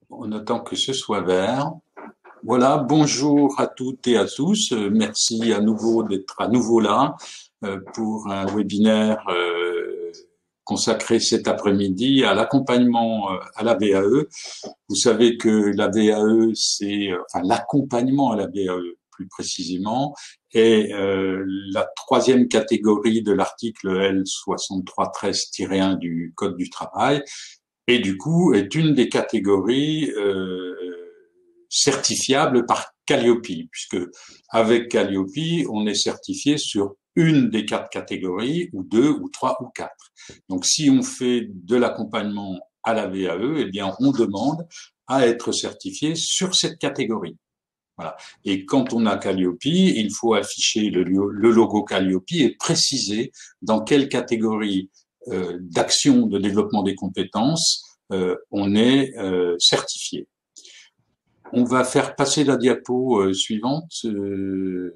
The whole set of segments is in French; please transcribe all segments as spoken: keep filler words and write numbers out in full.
On attend que ce soit vert. Voilà, bonjour à toutes et à tous. Euh, Merci à nouveau d'être à nouveau là euh, pour un webinaire euh, consacré cet après-midi à l'accompagnement euh, à la V A E. Vous savez que la V A E, c'est euh, enfin l'accompagnement à la V A E plus précisément, est euh, la troisième catégorie de l'article L soixante-trois treize un du Code du travail. Et du coup, est une des catégories euh, certifiables par Calliope, puisque avec Calliope, on est certifié sur une des quatre catégories, ou deux, ou trois, ou quatre. Donc, si on fait de l'accompagnement à la V A E, eh bien, on demande à être certifié sur cette catégorie. Voilà. Et quand on a Calliope, il faut afficher le, le logo Calliope et préciser dans quelle catégorie euh, d'action de développement des compétences euh, on est euh, certifié. On va faire passer la diapo euh, suivante. Euh,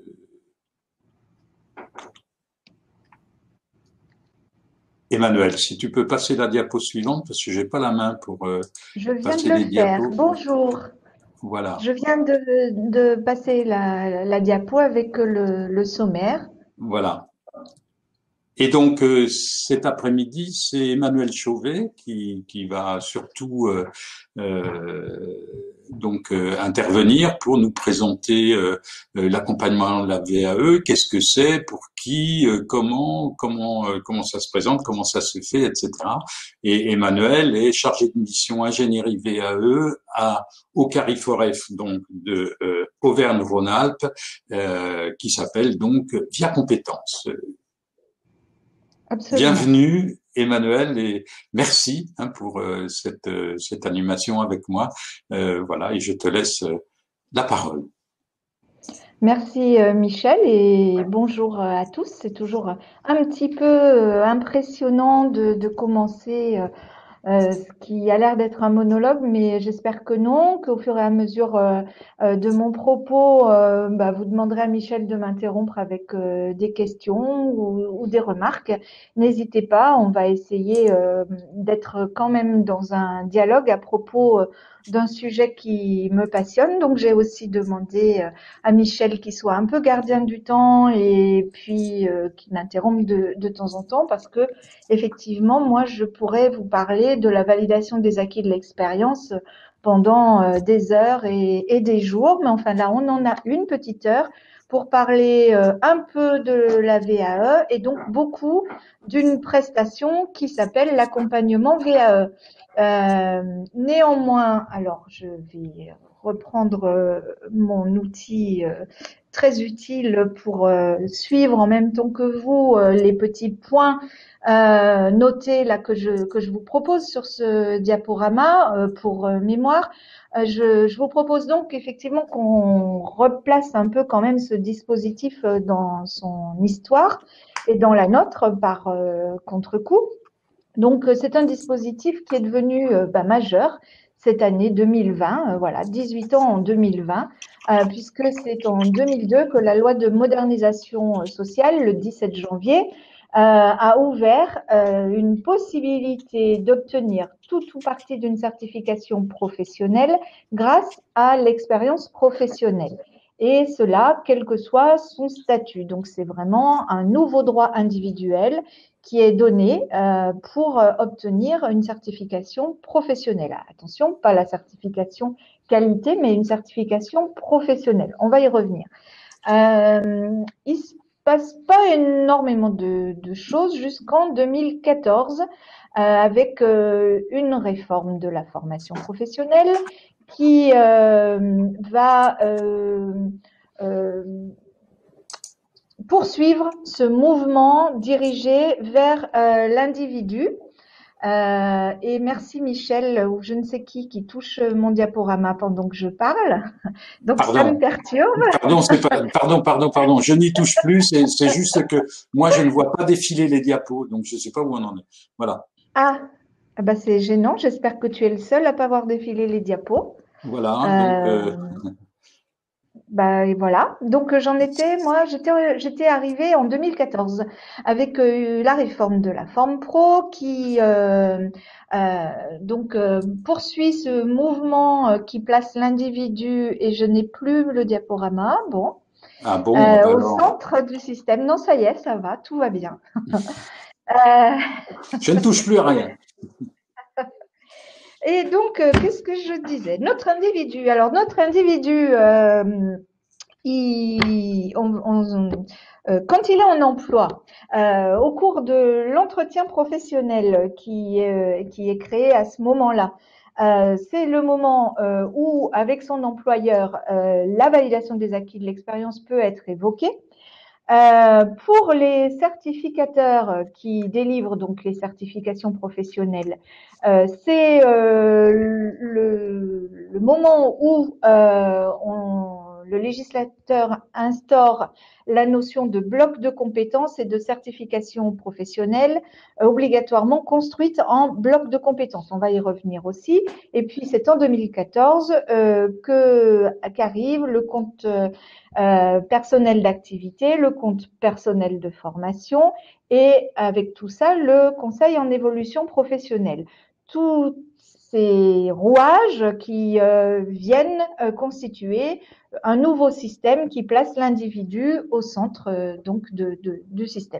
Emmanuel, si tu peux passer la diapo suivante, parce que j'ai pas la main pour euh, Je viens de passer le les faire. diapos. Bonjour. Voilà, Je viens de, de passer la, la diapo avec le, le sommaire. voilà. Et donc euh, cet après-midi, c'est Emmanuel Chauvet qui, qui va surtout euh, euh, donc euh, intervenir pour nous présenter euh, euh, l'accompagnement de la V A E, qu'est-ce que c'est, pour qui, euh, comment, comment, euh, comment ça se présente, comment ça se fait, et cetera. Et Emmanuel est chargé de mission ingénierie V A E à au Cariforef, donc de euh, Auvergne-Rhône-Alpes, euh, qui s'appelle donc Via Compétences. Absolument. Bienvenue Emmanuel et merci hein, pour euh, cette, euh, cette animation avec moi. Euh, voilà, et je te laisse euh, la parole. Merci euh, Michel et bonjour euh, à tous. C'est toujours un petit peu euh, impressionnant de, de commencer euh, euh, ce qui a l'air d'être un monologue, mais j'espère que non, qu'au fur et à mesure euh, euh, de mon propos, euh, bah, vous demanderez à Michel de m'interrompre avec euh, des questions ou, ou des remarques. N'hésitez pas, on va essayer euh, d'être quand même dans un dialogue à propos euh, d'un sujet qui me passionne. Donc j'ai aussi demandé euh, à Michel qu'il soit un peu gardien du temps et puis euh, qu'il m'interrompe de, de temps en temps parce que effectivement, moi, je pourrais vous parler de la validation des acquis de l'expérience pendant euh, des heures et, et des jours. Mais enfin, là, on en a une petite heure pour parler euh, un peu de la V A E et donc beaucoup d'une prestation qui s'appelle l'accompagnement V A E. Euh, néanmoins, alors je vais reprendre euh, mon outil euh, très utile pour euh, suivre en même temps que vous euh, les petits points euh, notés là que je que je vous propose sur ce diaporama euh, pour euh, mémoire. Euh, je, je vous propose donc effectivement qu'on replace un peu quand même ce dispositif euh, dans son histoire et dans la nôtre par euh, contre-coup. Donc, euh, c'est un dispositif qui est devenu euh, bah, majeur cette année deux mille vingt, euh, voilà, dix-huit ans en deux mille vingt, euh, puisque c'est en deux mille deux que la loi de modernisation euh, sociale, le dix-sept janvier, euh, a ouvert euh, une possibilité d'obtenir tout ou partie d'une certification professionnelle grâce à l'expérience professionnelle. Et cela, quel que soit son statut. Donc, c'est vraiment un nouveau droit individuel qui est donné euh, pour euh, obtenir une certification professionnelle. Attention, pas la certification qualité, mais une certification professionnelle. On va y revenir. Euh, il se passe pas énormément de, de choses jusqu'en deux mille quatorze euh, avec euh, une réforme de la formation professionnelle qui euh, va euh, euh, poursuivre ce mouvement dirigé vers euh, l'individu. Euh, et merci Michel ou je ne sais qui qui touche mon diaporama pendant que je parle. Donc ça me Pardon, perturbe. pardon, c'est pas, pardon, pardon, pardon. Je n'y touche plus. C'est, c'est juste que moi je ne vois pas défiler les diapos, donc je ne sais pas où on en est. Voilà, Ah, ah bah c'est gênant. J'espère que tu es le seul à pas avoir défilé les diapos. voilà. Donc Euh, euh, bah et voilà. Donc j'en étais, moi, j'étais, j'étais arrivée en deux mille quatorze avec euh, la réforme de la forme pro qui euh, euh, donc euh, poursuit ce mouvement euh, qui place l'individu et je n'ai plus le diaporama. Bon, Ah bon, euh, bah au alors, centre du système. Non, ça y est, ça va, tout va bien. Euh, je ne touche plus à rien. et donc, euh, qu'est-ce que je disais? Notre individu. Alors, notre individu. Euh, il, on, on, euh, quand il est en emploi, euh, au cours de l'entretien professionnel qui, euh, qui est créé à ce moment-là, euh, c'est le moment euh, où, avec son employeur, euh, la validation des acquis de l'expérience peut être évoquée. Euh, pour les certificateurs qui délivrent donc les certifications professionnelles, euh, c'est euh, le, le, moment où euh, on, le législateur instaure la notion de bloc de compétences et de certification professionnelle euh, obligatoirement construite en bloc de compétences. On va y revenir aussi. Et puis c'est en deux mille quatorze euh, que qu'arrive le compte euh, euh, personnel d'activité, le compte personnel de formation et avec tout ça, le conseil en évolution professionnelle. Tous ces rouages qui euh, viennent euh, constituer un nouveau système qui place l'individu au centre euh, donc de, de, du système.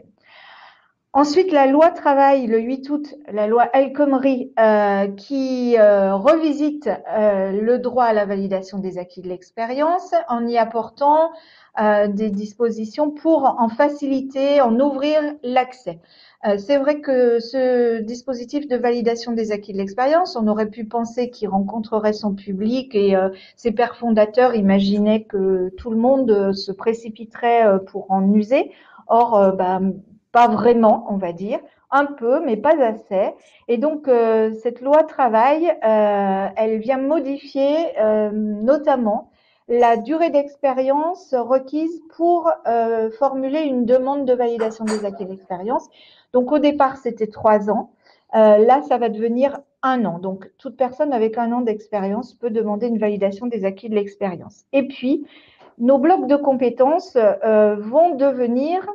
Ensuite, la loi travail, le huit août, la loi El Khomri, euh, qui euh, revisite euh, le droit à la validation des acquis de l'expérience en y apportant euh, des dispositions pour en faciliter, en ouvrir l'accès. Euh, c'est vrai que ce dispositif de validation des acquis de l'expérience, on aurait pu penser qu'il rencontrerait son public et euh, ses pères fondateurs imaginaient que tout le monde se précipiterait pour en user. Or, euh, bah, pas vraiment, on va dire, un peu, mais pas assez. Et donc, euh, cette loi travail, euh, elle vient modifier euh, notamment la durée d'expérience requise pour euh, formuler une demande de validation des acquis d'expérience. Donc, au départ, c'était trois ans. Euh, là, ça va devenir un an. Donc, toute personne avec un an d'expérience peut demander une validation des acquis de l'expérience. Et puis, nos blocs de compétences euh, vont devenir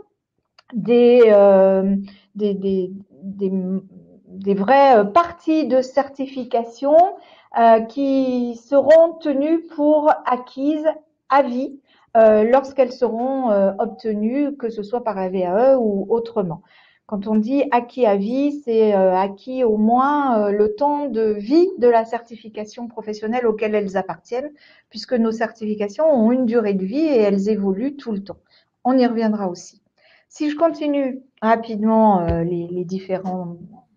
des, euh, des, des, des, des vraies parties de certification euh, qui seront tenues pour acquises à vie euh, lorsqu'elles seront euh, obtenues, que ce soit par la V A E ou autrement. Quand on dit acquis à vie, c'est euh, acquis au moins euh, le temps de vie de la certification professionnelle auquel elles appartiennent, puisque nos certifications ont une durée de vie et elles évoluent tout le temps. On y reviendra aussi. Si je continue rapidement euh, les, les différents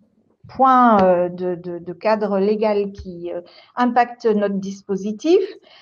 points euh, de, de, de cadre légal qui euh, impactent notre dispositif,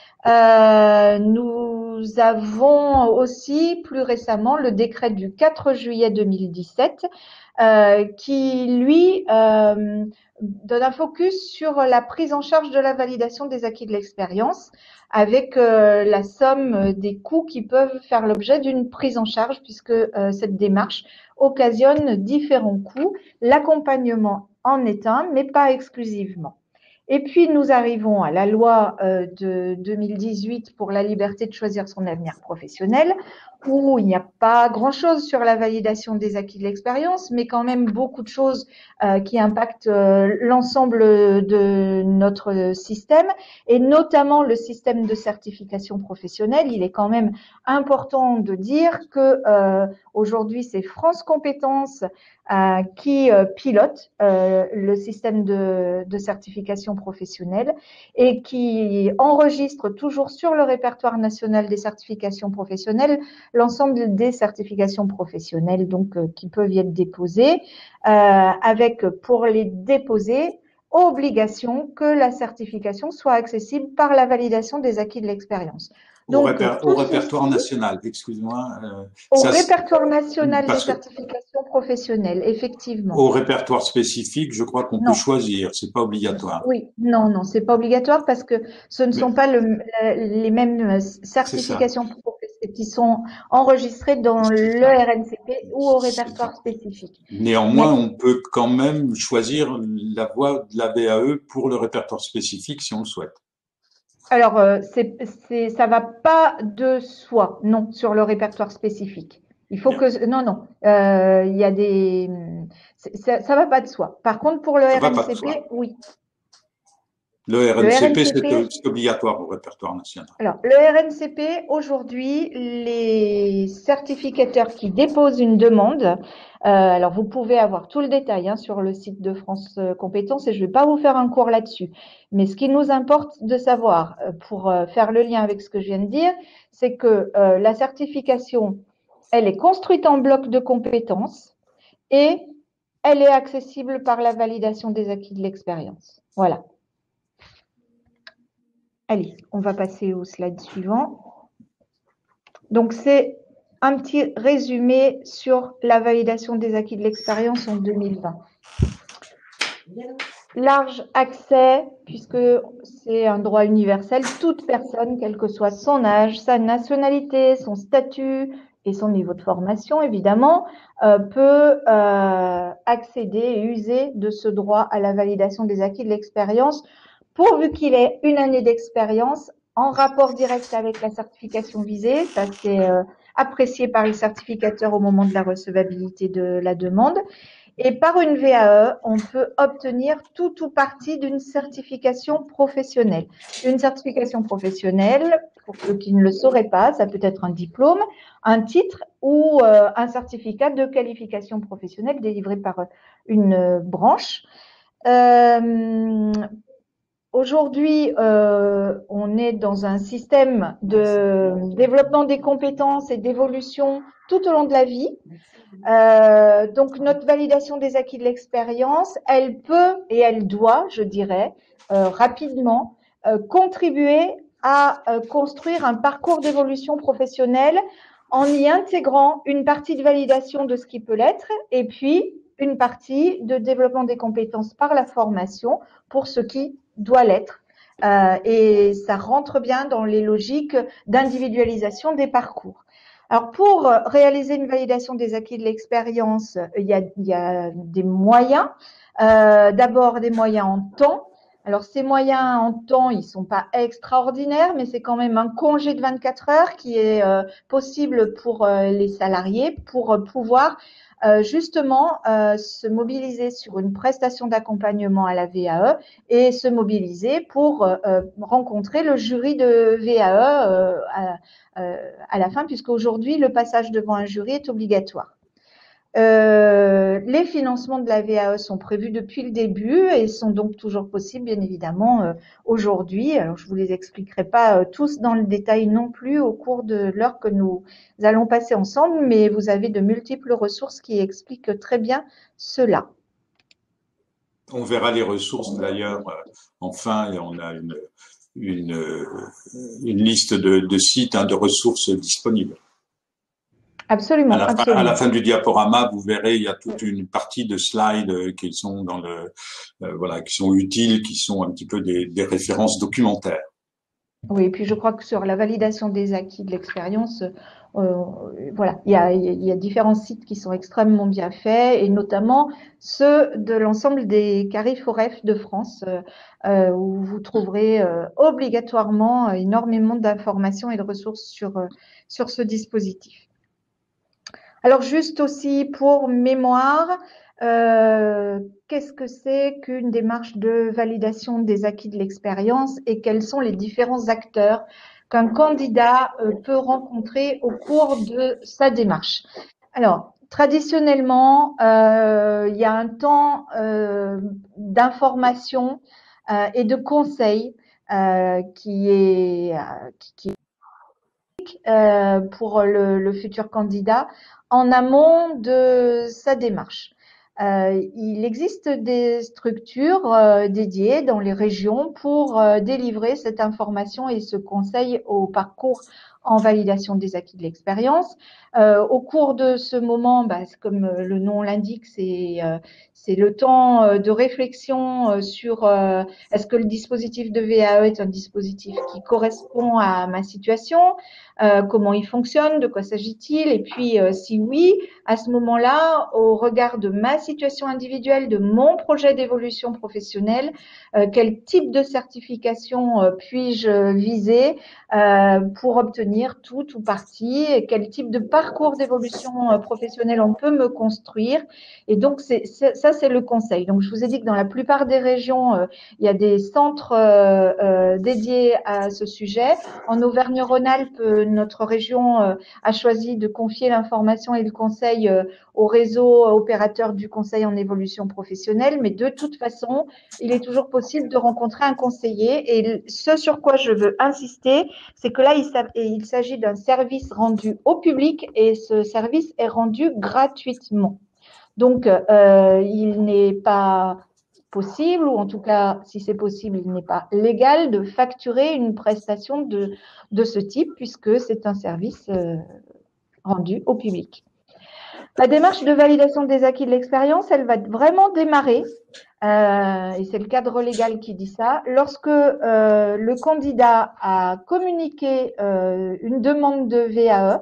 euh, nous avons aussi plus récemment le décret du quatre juillet deux mille dix-sept euh, qui, lui, euh, donne un focus sur la prise en charge de la validation des acquis de l'expérience avec euh, la somme des coûts qui peuvent faire l'objet d'une prise en charge puisque euh, cette démarche occasionne différents coûts. L'accompagnement en est un, mais pas exclusivement. Et puis, nous arrivons à la loi euh, de deux mille dix-huit pour la liberté de choisir son avenir professionnel, où il n'y a pas grand-chose sur la validation des acquis de l'expérience, mais quand même beaucoup de choses euh, qui impactent euh, l'ensemble de notre système, et notamment le système de certification professionnelle. Il est quand même important de dire que euh, aujourd'hui, c'est France Compétences euh, qui euh, pilote euh, le système de, de certification professionnelle et qui enregistre toujours sur le répertoire national des certifications professionnelles l'ensemble des certifications professionnelles donc euh, qui peuvent y être déposées, euh, avec pour les déposer obligation que la certification soit accessible par la validation des acquis de l'expérience. Au, Donc, réper, au tout répertoire ceci national, excuse-moi. Euh, au ça, répertoire national des parce que certifications professionnelles, effectivement. au répertoire spécifique, je crois qu'on peut Non, choisir, c'est pas obligatoire. oui, non, non, c'est pas obligatoire parce que ce ne sont Mais pas le, les mêmes c'est ça. certifications qui sont enregistrées dans C'est le ça. R N C P ou au C'est répertoire ça. spécifique. Néanmoins, Mais on peut quand même choisir la voie de la V A E pour le répertoire spécifique si on le souhaite. Alors, euh, c'est, c'est, ça va pas de soi, non, sur le répertoire spécifique. Il faut Bien. que, non, non, euh, il y a des, c'est- ça, ça va pas de soi. Par contre, pour le Ça va pas de R N C P, soi. oui, Le le R N C P, c'est R N C P, c'est obligatoire au répertoire national. alors, le R N C P, aujourd'hui, les certificateurs qui déposent une demande, euh, alors vous pouvez avoir tout le détail hein, sur le site de France euh, Compétences et je ne vais pas vous faire un cours là-dessus. Mais ce qui nous importe de savoir, euh, pour euh, faire le lien avec ce que je viens de dire, c'est que euh, la certification, elle est construite en bloc de compétences et elle est accessible par la validation des acquis de l'expérience. Voilà. Allez, on va passer au slide suivant. Donc, c'est un petit résumé sur la validation des acquis de l'expérience en deux mille vingt. Large accès, puisque c'est un droit universel, toute personne, quel que soit son âge, sa nationalité, son statut et son niveau de formation, évidemment, euh, peut euh, accéder et user de ce droit à la validation des acquis de l'expérience, pourvu qu'il ait une année d'expérience en rapport direct avec la certification visée. Ça, c'est euh, apprécié par le certificateur au moment de la recevabilité de la demande. Et par une V A E, on peut obtenir tout ou partie d'une certification professionnelle. Une certification professionnelle, pour ceux qui ne le sauraient pas, ça peut être un diplôme, un titre ou euh, un certificat de qualification professionnelle délivré par une branche. Euh, Aujourd'hui, euh, on est dans un système de développement des compétences et d'évolution tout au long de la vie. Euh, donc, notre validation des acquis de l'expérience, elle peut et elle doit, je dirais, euh, rapidement euh, contribuer à euh, construire un parcours d'évolution professionnelle en y intégrant une partie de validation de ce qui peut l'être et puis une partie de développement des compétences par la formation pour ce qui doit l'être. Euh, et ça rentre bien dans les logiques d'individualisation des parcours. Alors, pour réaliser une validation des acquis de l'expérience, il y a, il y a des moyens. Euh, D'abord, des moyens en temps. Alors, ces moyens en temps, ils sont pas extraordinaires, mais c'est quand même un congé de vingt-quatre heures qui est euh, possible pour euh, les salariés pour euh, pouvoir euh, justement euh, se mobiliser sur une prestation d'accompagnement à la V A E et se mobiliser pour euh, rencontrer le jury de V A E euh, à, euh, à la fin, puisqu'aujourd'hui, le passage devant un jury est obligatoire. Euh, les financements de la V A E sont prévus depuis le début et sont donc toujours possibles, bien évidemment, euh, aujourd'hui. Alors, je ne vous les expliquerai pas euh, tous dans le détail non plus au cours de l'heure que nous allons passer ensemble, mais vous avez de multiples ressources qui expliquent très bien cela. On verra les ressources d'ailleurs euh, enfin, et on a une, une, une liste de, de sites, hein, de ressources disponibles. À Absolument, la, fin, à la absolument. fin du diaporama, vous verrez, il y a toute une partie de slides qui sont dans le, euh, voilà, qui sont utiles, qui sont un petit peu des, des références documentaires. Oui, et puis je crois que sur la validation des acquis de l'expérience, euh, voilà, il y a, il y a différents sites qui sont extrêmement bien faits, et notamment ceux de l'ensemble des CARIF-OREF de France, euh, où vous trouverez euh, obligatoirement énormément d'informations et de ressources sur, euh, sur ce dispositif. Alors juste aussi pour mémoire, euh, qu'est-ce que c'est qu'une démarche de validation des acquis de l'expérience et quels sont les différents acteurs qu'un candidat euh, peut rencontrer au cours de sa démarche? Alors, traditionnellement, euh, il y a un temps euh, d'information euh, et de conseil euh, qui est, qui, qui euh, pour le, le futur candidat en amont de sa démarche. Euh, il existe des structures euh, dédiées dans les régions pour euh, délivrer cette information et ce conseil au parcours en validation des acquis de l'expérience. Euh, au cours de ce moment, bah, comme le nom l'indique, c'est euh, c'est le temps de réflexion sur euh, est-ce que le dispositif de V A E est un dispositif qui correspond à ma situation, euh, comment il fonctionne, de quoi s'agit-il, et puis euh, si oui, à ce moment-là, au regard de ma situation individuelle, de mon projet d'évolution professionnelle, euh, quel type de certification euh, puis-je viser euh, pour obtenir tout ou partie, et quel type de parcours d'évolution euh, professionnelle on peut me construire. Et donc, c'est, c'est, ça, c'est le conseil. Donc, je vous ai dit que dans la plupart des régions, euh, il y a des centres euh, euh, dédiés à ce sujet. En Auvergne-Rhône-Alpes, notre région euh, a choisi de confier l'information et le conseil euh, au réseau opérateur du conseil en évolution professionnelle. Mais de toute façon, il est toujours possible de rencontrer un conseiller. Et ce sur quoi je veux insister, c'est que là, il s'agit d'un service rendu au public et ce service est rendu gratuitement. Donc, euh, il n'est pas possible, ou en tout cas, si c'est possible, il n'est pas légal de facturer une prestation de, de ce type puisque c'est un service euh, rendu au public. La démarche de validation des acquis de l'expérience, elle va vraiment démarrer, euh, et c'est le cadre légal qui dit ça, lorsque euh, le candidat a communiqué euh, une demande de V A E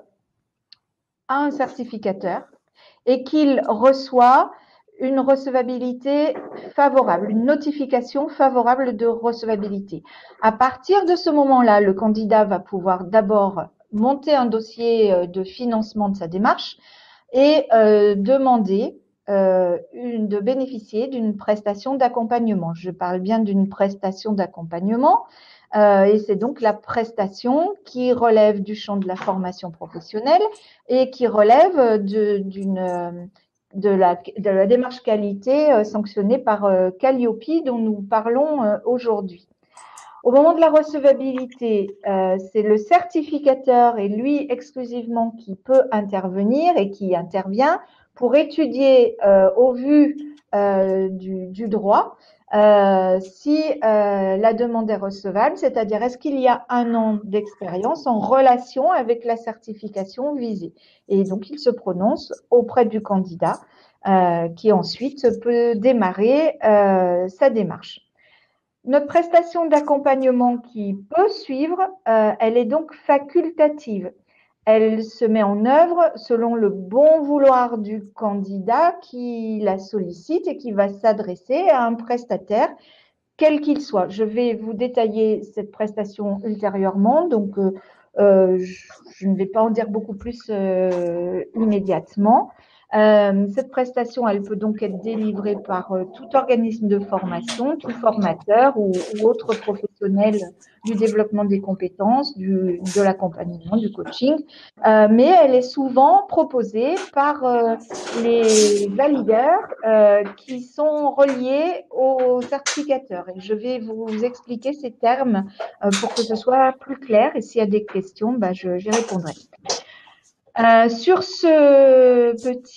à un certificateur et qu'il reçoit une recevabilité favorable, une notification favorable de recevabilité. À partir de ce moment-là, le candidat va pouvoir d'abord monter un dossier de financement de sa démarche et euh, demander euh, une, de bénéficier d'une prestation d'accompagnement. Je parle bien d'une prestation d'accompagnement euh, et c'est donc la prestation qui relève du champ de la formation professionnelle et qui relève de, d'une de la, de la démarche qualité euh, sanctionnée par euh, Calliope dont nous parlons euh, aujourd'hui. Au moment de la recevabilité, euh, c'est le certificateur et lui exclusivement qui peut intervenir et qui intervient pour étudier euh, au vu euh, du, du droit euh, si euh, la demande est recevable, c'est-à-dire est-ce qu'il y a un an d'expérience en relation avec la certification visée. Et donc, il se prononce auprès du candidat euh, qui ensuite peut démarrer euh, sa démarche. Notre prestation d'accompagnement qui peut suivre, euh, elle est donc facultative. Elle se met en œuvre selon le bon vouloir du candidat qui la sollicite et qui va s'adresser à un prestataire, quel qu'il soit. Je vais vous détailler cette prestation ultérieurement, donc euh, euh, je, je ne vais pas en dire beaucoup plus euh, immédiatement. Euh, cette prestation, elle peut donc être délivrée par euh, tout organisme de formation, tout formateur ou, ou autre professionnel du développement des compétences, du, de l'accompagnement, du coaching. Euh, mais elle est souvent proposée par euh, les valideurs euh, qui sont reliés aux certificateurs. Et je vais vous expliquer ces termes euh, pour que ce soit plus clair. Et s'il y a des questions, bah, je, j'y répondrai. Euh, sur ce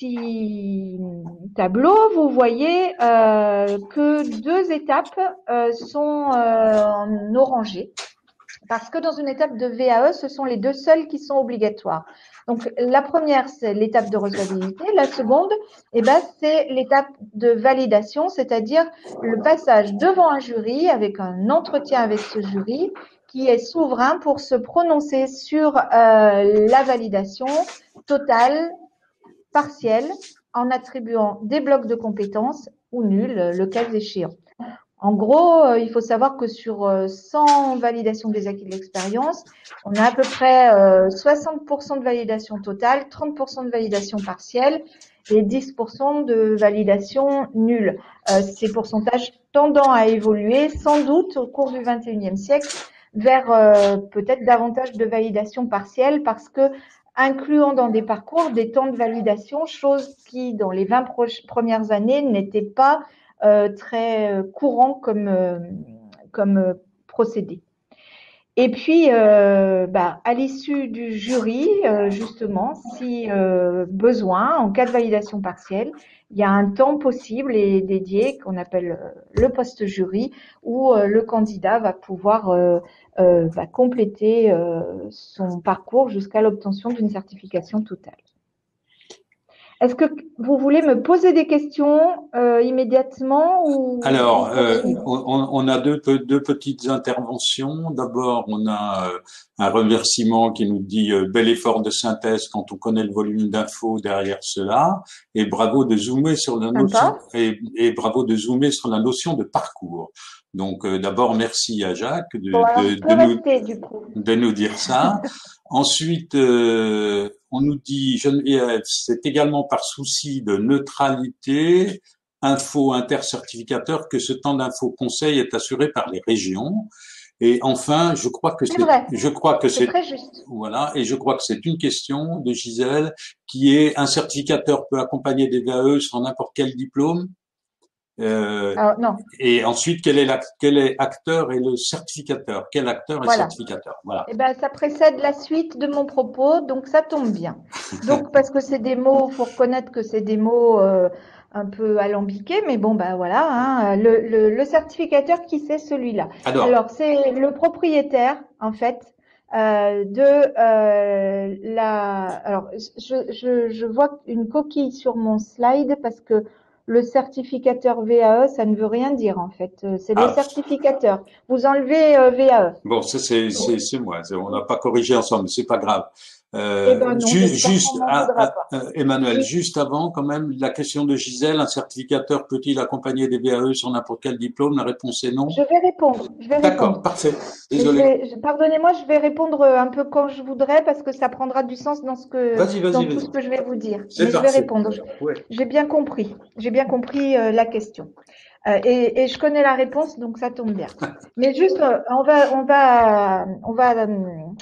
petit tableau, vous voyez euh, que deux étapes euh, sont euh, en orangé, parce que dans une étape de V A E, ce sont les deux seules qui sont obligatoires. Donc, la première, c'est l'étape de recevabilité. La seconde, eh ben, c'est l'étape de validation, c'est-à-dire le passage devant un jury avec un entretien avec ce jury qui est souverain pour se prononcer sur euh, la validation totale, partielle, en attribuant des blocs de compétences ou nuls, le cas échéant. En gros, euh, il faut savoir que sur euh, cent validations des acquis de l'expérience, on a à peu près euh, soixante pour cent de validation totale, trente pour cent de validation partielle et dix pour cent de validation nulle. Euh, ces pourcentages tendant à évoluer sans doute au cours du vingt et unième siècle vers euh, peut-être davantage de validation partielle parce que incluant dans des parcours des temps de validation, chose qui dans les vingt premières années n'était pas Euh, très courant comme, euh, comme euh, procédé. Et puis, euh, bah, à l'issue du jury, euh, justement, si euh, besoin, en cas de validation partielle, il y a un temps possible et dédié qu'on appelle euh, le post-jury, où euh, le candidat va pouvoir euh, euh, va compléter euh, son parcours jusqu'à l'obtention d'une certification totale. Est-ce que vous voulez me poser des questions euh, immédiatement ou on Alors, euh, continue? on, on a deux, deux petites interventions. D'abord, on a euh, un remerciement qui nous dit euh, bel effort de synthèse quand on connaît le volume d'infos derrière cela, et bravo de zoomer sur la notion Sympa. et, et bravo de zoomer sur la notion de parcours. Donc, euh, d'abord, merci à Jacques Bon, de, alors de, je peux de nous rester du coup. de nous dire ça. Ensuite, euh, on nous dit, Geneviève, c'est également par souci de neutralité info intercertificateur que ce temps d'info conseil est assuré par les régions. Et enfin, je crois que C'est c'est, vrai, je crois que c'est c'est, très juste. voilà, et je crois que c'est une question de Gisèle qui est un certificateur peut accompagner des V A E sur n'importe quel diplôme. Euh, Alors non, et ensuite, quel est, la, quel est acteur et le certificateur? Quel acteur est voilà. certificateur? Voilà. Eh ben, ça précède la suite de mon propos, donc ça tombe bien. Donc, parce que c'est des mots, faut reconnaître que c'est des mots euh, un peu alambiqués, mais bon, ben voilà, hein, le, le, le certificateur, qui c'est celui-là? Alors, Alors, c'est le propriétaire, en fait, euh, de euh, la. Alors, je, je, je vois une coquille sur mon slide parce que le certificateur V A E, ça ne veut rien dire, en fait. C'est le ah, certificateur. Vous enlevez euh, V A E. bon, ça c'est c'est c'est moi. On n'a pas corrigé ensemble, c'est pas grave. Eh Euh, ben non, ju- j'espère qu'on juste, m'en ah, voudra ah, pas. euh, Emmanuel, Oui, juste avant, quand même, la question de Gisèle, un certificateur peut-il accompagner des V A E sur n'importe quel diplôme? La réponse est non. je vais répondre. Je vais D'accord, répondre. parfait. Et je Désolé. vais, je- pardonnez-moi, je vais répondre un peu quand je voudrais parce que ça prendra du sens dans ce que, Vas-y, vas-y, dans tout ce vas-y. que je vais vous dire. C'est Mais je vais parfait. répondre. Je- Ouais. J'ai bien compris. J'ai bien compris euh, la question. Euh, et, et je connais la réponse, donc ça tombe bien. Mais juste, euh, on va, on va, on va euh,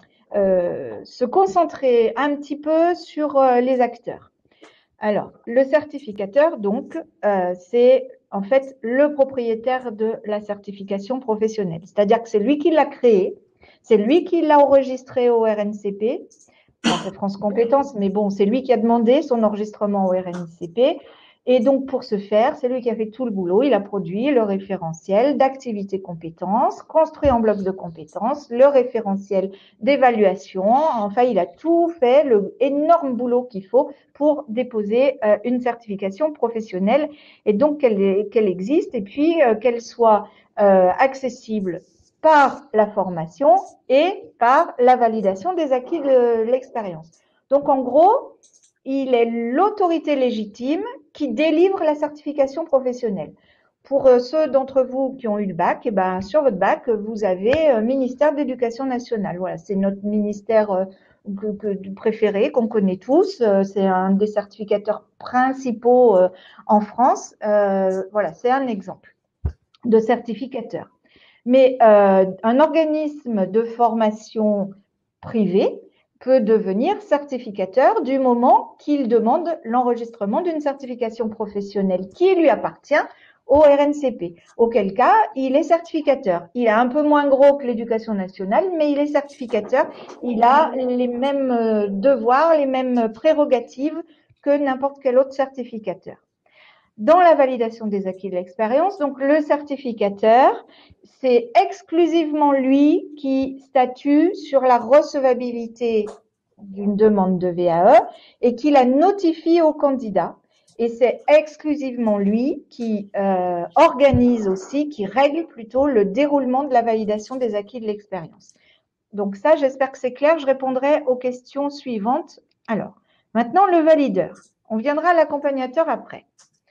euh, se concentrer un petit peu sur euh, les acteurs. Alors, le certificateur, donc, euh, c'est en fait le propriétaire de la certification professionnelle. C'est-à-dire que c'est lui qui l'a créée, c'est lui qui l'a enregistré au R N C P. Enfin, c'est France Compétences, mais bon, c'est lui qui a demandé son enregistrement au R N C P. Et donc, pour ce faire, c'est lui qui a fait tout le boulot. Il a produit le référentiel d'activité compétences, construit en bloc de compétences, le référentiel d'évaluation. Enfin, il a tout fait, le énorme boulot qu'il faut pour déposer euh, une certification professionnelle et donc qu'elle qu'elle existe et puis euh, qu'elle soit euh, accessible par la formation et par la validation des acquis de l'expérience. Donc, en gros, il est l'autorité légitime qui délivre la certification professionnelle. Pour ceux d'entre vous qui ont eu le bac, eh ben, sur votre bac, vous avez euh, ministère de l'Éducation nationale. Voilà, c'est notre ministère euh, que, que, préféré, qu'on connaît tous. Euh, c'est un des certificateurs principaux euh, en France. Euh, voilà, c'est un exemple de certificateur. Mais euh, un organisme de formation privé peut devenir certificateur du moment qu'il demande l'enregistrement d'une certification professionnelle qui lui appartient au R N C P. Auquel cas, il est certificateur. Il est un peu moins gros que l'éducation nationale, mais il est certificateur. Il a les mêmes devoirs, les mêmes prérogatives que n'importe quel autre certificateur. Dans la validation des acquis de l'expérience, donc le certificateur, c'est exclusivement lui qui statue sur la recevabilité d'une demande de V A E et qui la notifie au candidat. Et c'est exclusivement lui qui euh, organise aussi, qui règle plutôt le déroulement de la validation des acquis de l'expérience. Donc ça, j'espère que c'est clair. Je répondrai aux questions suivantes. Alors, maintenant, le valideur. On viendra à l'accompagnateur après.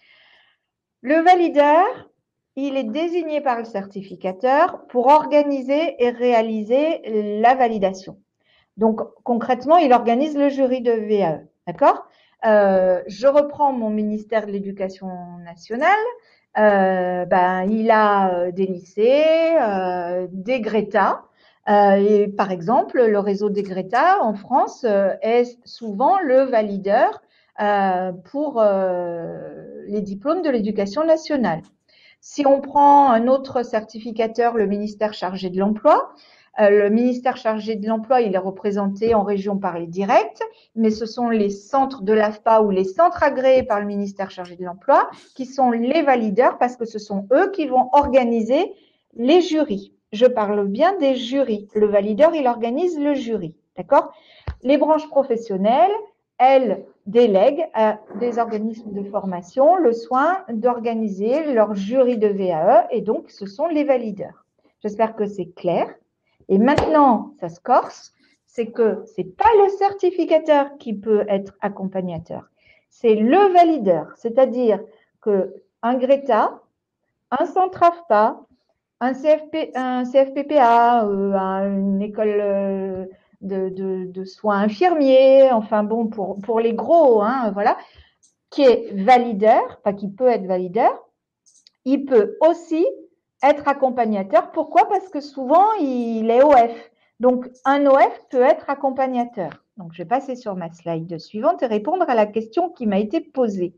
Le valideur, il est désigné par le certificateur pour organiser et réaliser la validation. Donc, concrètement, il organise le jury de V A E. D'accord euh, Je reprends mon ministère de l'Éducation nationale. Euh, ben, il a des lycées, euh, des Greta. Euh, et par exemple, le réseau des Greta en France euh, est souvent le valideur euh, pour euh, les diplômes de l'éducation nationale. Si on prend un autre certificateur, le ministère chargé de l'emploi, Euh, le ministère chargé de l'emploi, il est représenté en région par les directs, mais ce sont les centres de l'A F P A ou les centres agréés par le ministère chargé de l'emploi qui sont les valideurs parce que ce sont eux qui vont organiser les jurys. Je parle bien des jurys. Le valideur, il organise le jury. D'accord? Les branches professionnelles, elles délèguent à des organismes de formation le soin d'organiser leur jury de V A E et donc ce sont les valideurs. J'espère que c'est clair. Et maintenant, ça se corse, c'est que c'est pas le certificateur qui peut être accompagnateur, c'est le valideur. C'est-à-dire que un Greta, un centre A F P A, un, C F P, un C F P P A, euh, une école euh, de, de, de soins infirmiers, enfin bon, pour, pour les gros, hein, voilà, qui est valideur, enfin qui peut être valideur, il peut aussi être accompagnateur. Pourquoi? Parce que souvent, il est O F. Donc, un O F peut être accompagnateur. Donc, je vais passer sur ma slide suivante et répondre à la question qui m'a été posée.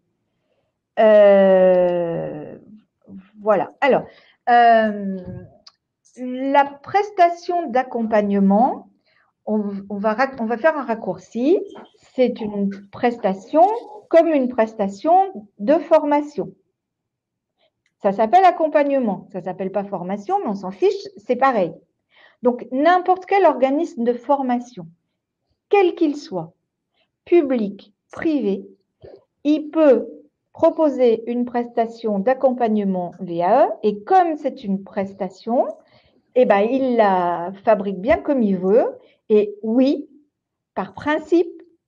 Euh, voilà. Alors, euh, la prestation d'accompagnement, on, on, va, on va faire un raccourci. C'est une prestation comme une prestation de formation. Ça s'appelle accompagnement. Ça ne s'appelle pas formation, mais on s'en fiche, c'est pareil. Donc, n'importe quel organisme de formation, quel qu'il soit, public, privé, il peut proposer une prestation d'accompagnement V A E et comme c'est une prestation, eh ben, il la fabrique bien comme il veut. Et oui, par principe,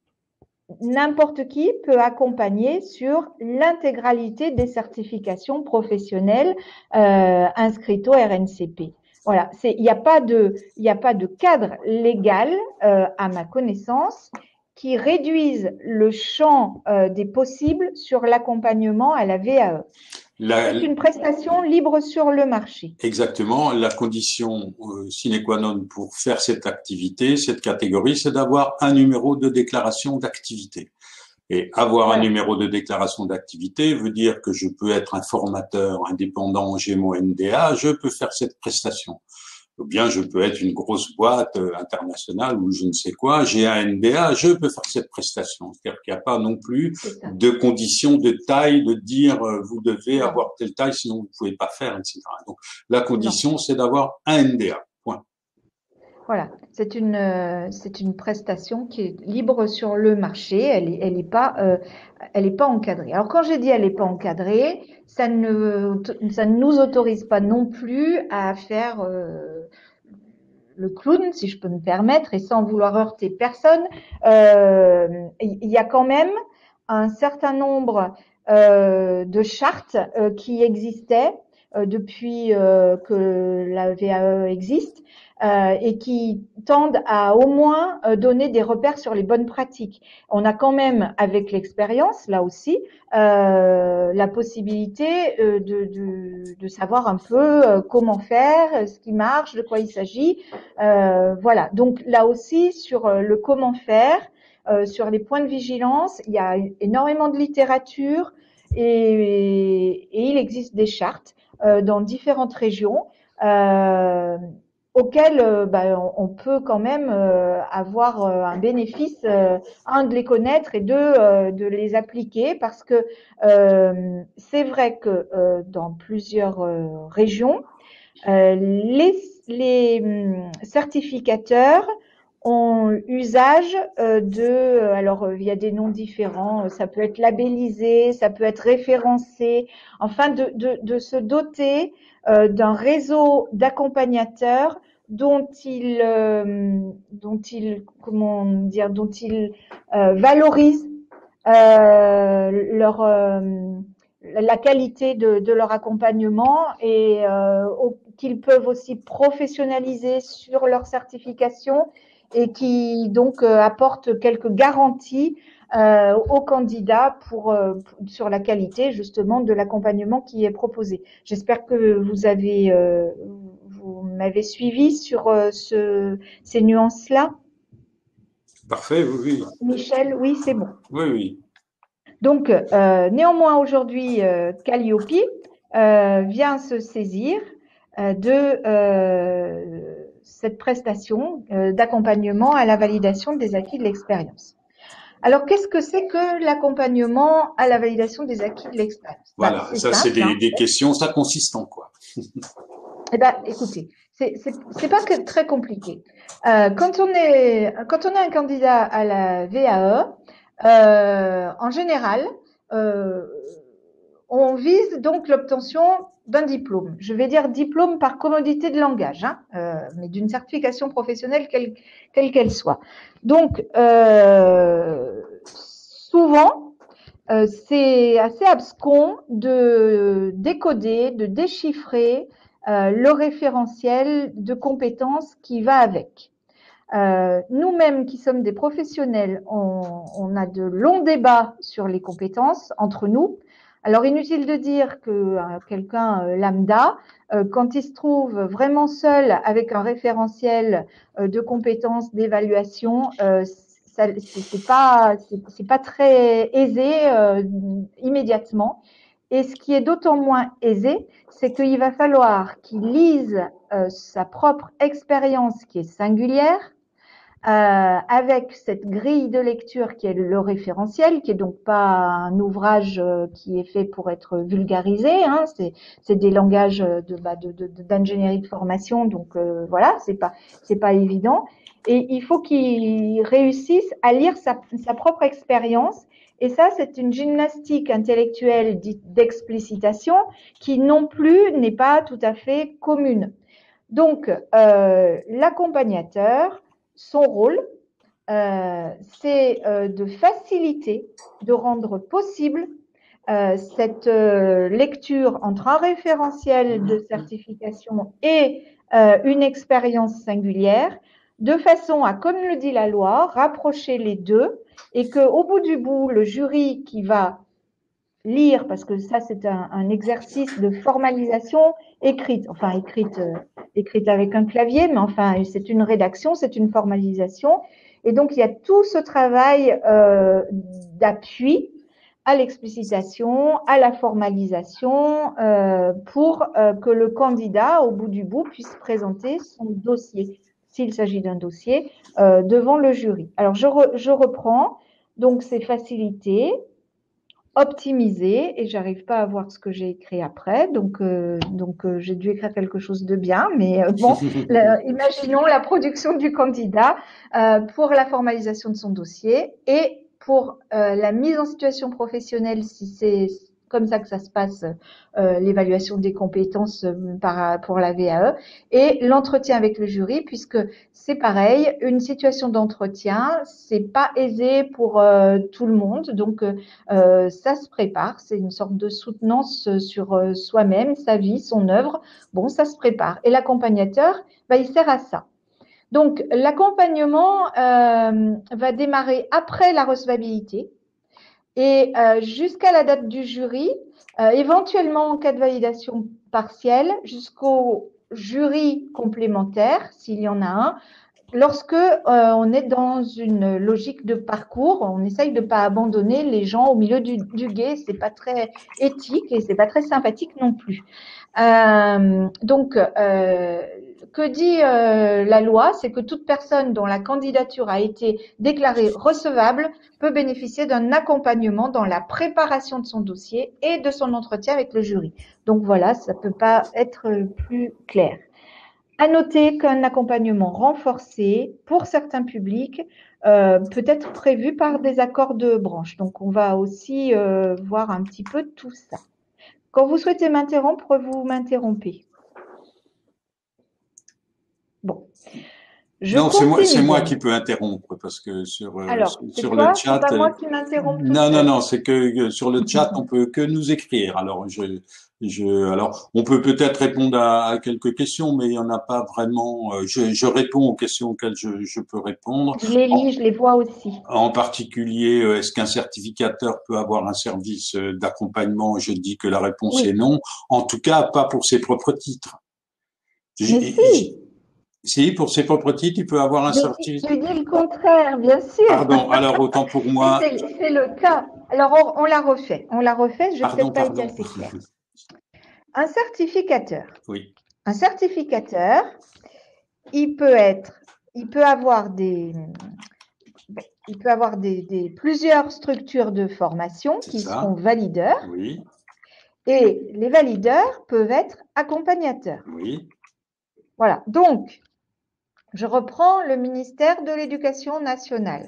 n'importe qui peut accompagner sur l'intégralité des certifications professionnelles euh, inscrites au R N C P. Voilà, il n'y a pas de, il n'y a pas de cadre légal, euh, à ma connaissance, qui réduise le champ euh, des possibles sur l'accompagnement à la V A E. C'est une prestation libre sur le marché. Exactement. La condition euh, sine qua non pour faire cette activité, cette catégorie, c'est d'avoir un numéro de déclaration d'activité. Et avoir voilà. un numéro de déclaration d'activité veut dire que je peux être un formateur indépendant, j'ai mon N D A, je peux faire cette prestation. Ou bien je peux être une grosse boîte internationale ou je ne sais quoi, j'ai un N D A, je peux faire cette prestation. C'est-à-dire qu'il n'y a pas non plus de conditions de taille, de dire vous devez non. avoir telle taille, sinon vous ne pouvez pas faire, et cetera. Donc la condition, c'est d'avoir un N D A. Point. Voilà, c'est une c'est une prestation qui est libre sur le marché. Elle est elle est pas euh, elle est pas encadrée. Alors quand j'ai dit elle est pas encadrée, ça ne ça ne nous autorise pas non plus à faire euh, le clown, si je peux me permettre, et sans vouloir heurter personne. Euh, il y a quand même un certain nombre euh, de chartes euh, qui existaient euh, depuis euh, que la V A E existe. Euh, et qui tendent à au moins euh, donner des repères sur les bonnes pratiques. On a quand même, avec l'expérience, là aussi, euh, la possibilité euh, de, de, de savoir un peu euh, comment faire, ce qui marche, de quoi il s'agit. Euh, voilà. Donc là aussi, sur euh, le comment faire, euh, sur les points de vigilance, il y a énormément de littérature et, et il existe des chartes euh, dans différentes régions. Euh, auxquels euh, bah, on, on peut quand même euh, avoir euh, un bénéfice, euh, un de les connaître et deux euh, de les appliquer parce que euh, c'est vrai que euh, dans plusieurs euh, régions, euh, les, les hum, certificateurs ont usage euh, de, alors il y a des noms différents, ça peut être labellisé, ça peut être référencé, enfin de, de, de se doter euh, d'un réseau d'accompagnateurs dont ils, euh, dont ils, comment dire, dont ils euh, valorisent euh, leur euh, la qualité de, de leur accompagnement et euh, qu'ils peuvent aussi professionnaliser sur leur certification et qui donc euh, apportent quelques garanties euh, aux candidats pour, euh, sur la qualité justement de l'accompagnement qui est proposé. J'espère que vous avez euh, vous m'avez suivi sur euh, ce, ces nuances-là. Parfait, oui, oui. Michel, oui, c'est bon. Oui, oui. Donc, euh, néanmoins, aujourd'hui, euh, Calliope euh, vient se saisir euh, de, euh, cette prestation euh, d'accompagnement à la validation des acquis de l'expérience. Alors, qu'est-ce que c'est que l'accompagnement à la validation des acquis de l'expérience? Voilà, bah, ça c'est des, hein. des questions, ça consiste en quoi? Eh ben, écoutez, c'est c'est pas que très compliqué. Euh, quand on est quand on est un candidat à la V A E, euh, en général, euh, on vise donc l'obtention d'un diplôme. Je vais dire diplôme par commodité de langage, hein, euh, mais d'une certification professionnelle quelle quelle qu'elle soit. Donc, euh, souvent, euh, c'est assez abscon de décoder, de déchiffrer euh, le référentiel de compétences qui va avec. Euh, nous-mêmes qui sommes des professionnels, on, on a de longs débats sur les compétences entre nous. Alors, inutile de dire que euh, quelqu'un euh, lambda, euh, quand il se trouve vraiment seul avec un référentiel euh, de compétences, d'évaluation, euh, c'est pas, c'est pas très aisé euh, immédiatement. Et ce qui est d'autant moins aisé, c'est qu'il va falloir qu'il lise euh, sa propre expérience qui est singulière, euh, avec cette grille de lecture qui est le référentiel, qui est donc pas un ouvrage euh, qui est fait pour être vulgarisé, hein, c'est des langages de bah, de, de, d'ingénierie de formation, donc euh, voilà, c'est pas c'est pas évident. Et il faut qu'il réussisse à lire sa, sa propre expérience. Et ça, c'est une gymnastique intellectuelle dite d'explicitation qui non plus n'est pas tout à fait commune. Donc, euh, l'accompagnateur, son rôle, euh, c'est euh, de faciliter, de rendre possible euh, cette euh, lecture entre un référentiel de certification et euh, une expérience singulière, de façon à, comme le dit la loi, rapprocher les deux et qu'au bout du bout, le jury qui va lire, parce que ça c'est un, un exercice de formalisation écrite, enfin écrite, euh, écrite avec un clavier, mais enfin c'est une rédaction, c'est une formalisation, et donc il y a tout ce travail euh, d'appui à l'explicitation, à la formalisation, euh, pour euh, que le candidat, au bout du bout, puisse présenter son dossier, s'il s'agit d'un dossier, euh, devant le jury. Alors je, re, je reprends, donc c'est facilité, optimiser, et j'arrive pas à voir ce que j'ai écrit après, donc euh, donc euh, j'ai dû écrire quelque chose de bien, mais euh, bon, la, imaginons la production du candidat euh, pour la formalisation de son dossier et pour euh, la mise en situation professionnelle, si c'est comme ça que ça se passe, euh, l'évaluation des compétences par, pour la V A E, et l'entretien avec le jury, puisque c'est pareil, une situation d'entretien, c'est pas aisé pour euh, tout le monde, donc euh, ça se prépare, c'est une sorte de soutenance sur euh, soi-même, sa vie, son œuvre, bon, ça se prépare. Et l'accompagnateur, bah, il sert à ça. Donc, l'accompagnement euh, va démarrer après la recevabilité, et euh, jusqu'à la date du jury, euh, éventuellement en cas de validation partielle, jusqu'au jury complémentaire, s'il y en a un, lorsque euh, on est dans une logique de parcours, on essaye de ne pas abandonner les gens au milieu du, du gué, c'est pas très éthique et c'est pas très sympathique non plus. Euh, donc, euh, que dit euh, la loi? C'est que toute personne dont la candidature a été déclarée recevable peut bénéficier d'un accompagnement dans la préparation de son dossier et de son entretien avec le jury. Donc voilà, ça peut pas être plus clair. À noter qu'un accompagnement renforcé pour certains publics euh, peut être prévu par des accords de branche. Donc, on va aussi euh, voir un petit peu tout ça. Quand vous souhaitez m'interrompre, vous m'interrompez. Bon. Je non, c'est moi, c'est moi qui peux interrompre parce que sur Alors, sur quoi? le chat. C'est pas moi qui m'interromps. Non, non, non, c'est que sur le chat on peut que nous écrire. Alors je je alors on peut peut-être répondre à, à quelques questions, mais il y en a pas vraiment. Je, je réponds aux questions auxquelles je, je peux répondre. Je les lis, en, je les vois aussi. En particulier, est-ce qu'un certificateur peut avoir un service d'accompagnement? Je dis que la réponse oui. est non. En tout cas, pas pour ses propres titres. Mais si. Si, pour ses propres titres, il peut avoir un certificat. Je dis le contraire, bien sûr. Pardon, alors autant pour moi. C'est le cas. Alors, on, on la refait. On la refait, je ne vais pas être assez clair. Un certificateur. Oui. Un certificateur, il peut être, il peut avoir des, il peut avoir des, des plusieurs structures de formation C'est qui ça. seront valideurs. Oui, Et les valideurs peuvent être accompagnateurs. oui, Voilà. Donc, je reprends le ministère de l'Éducation nationale.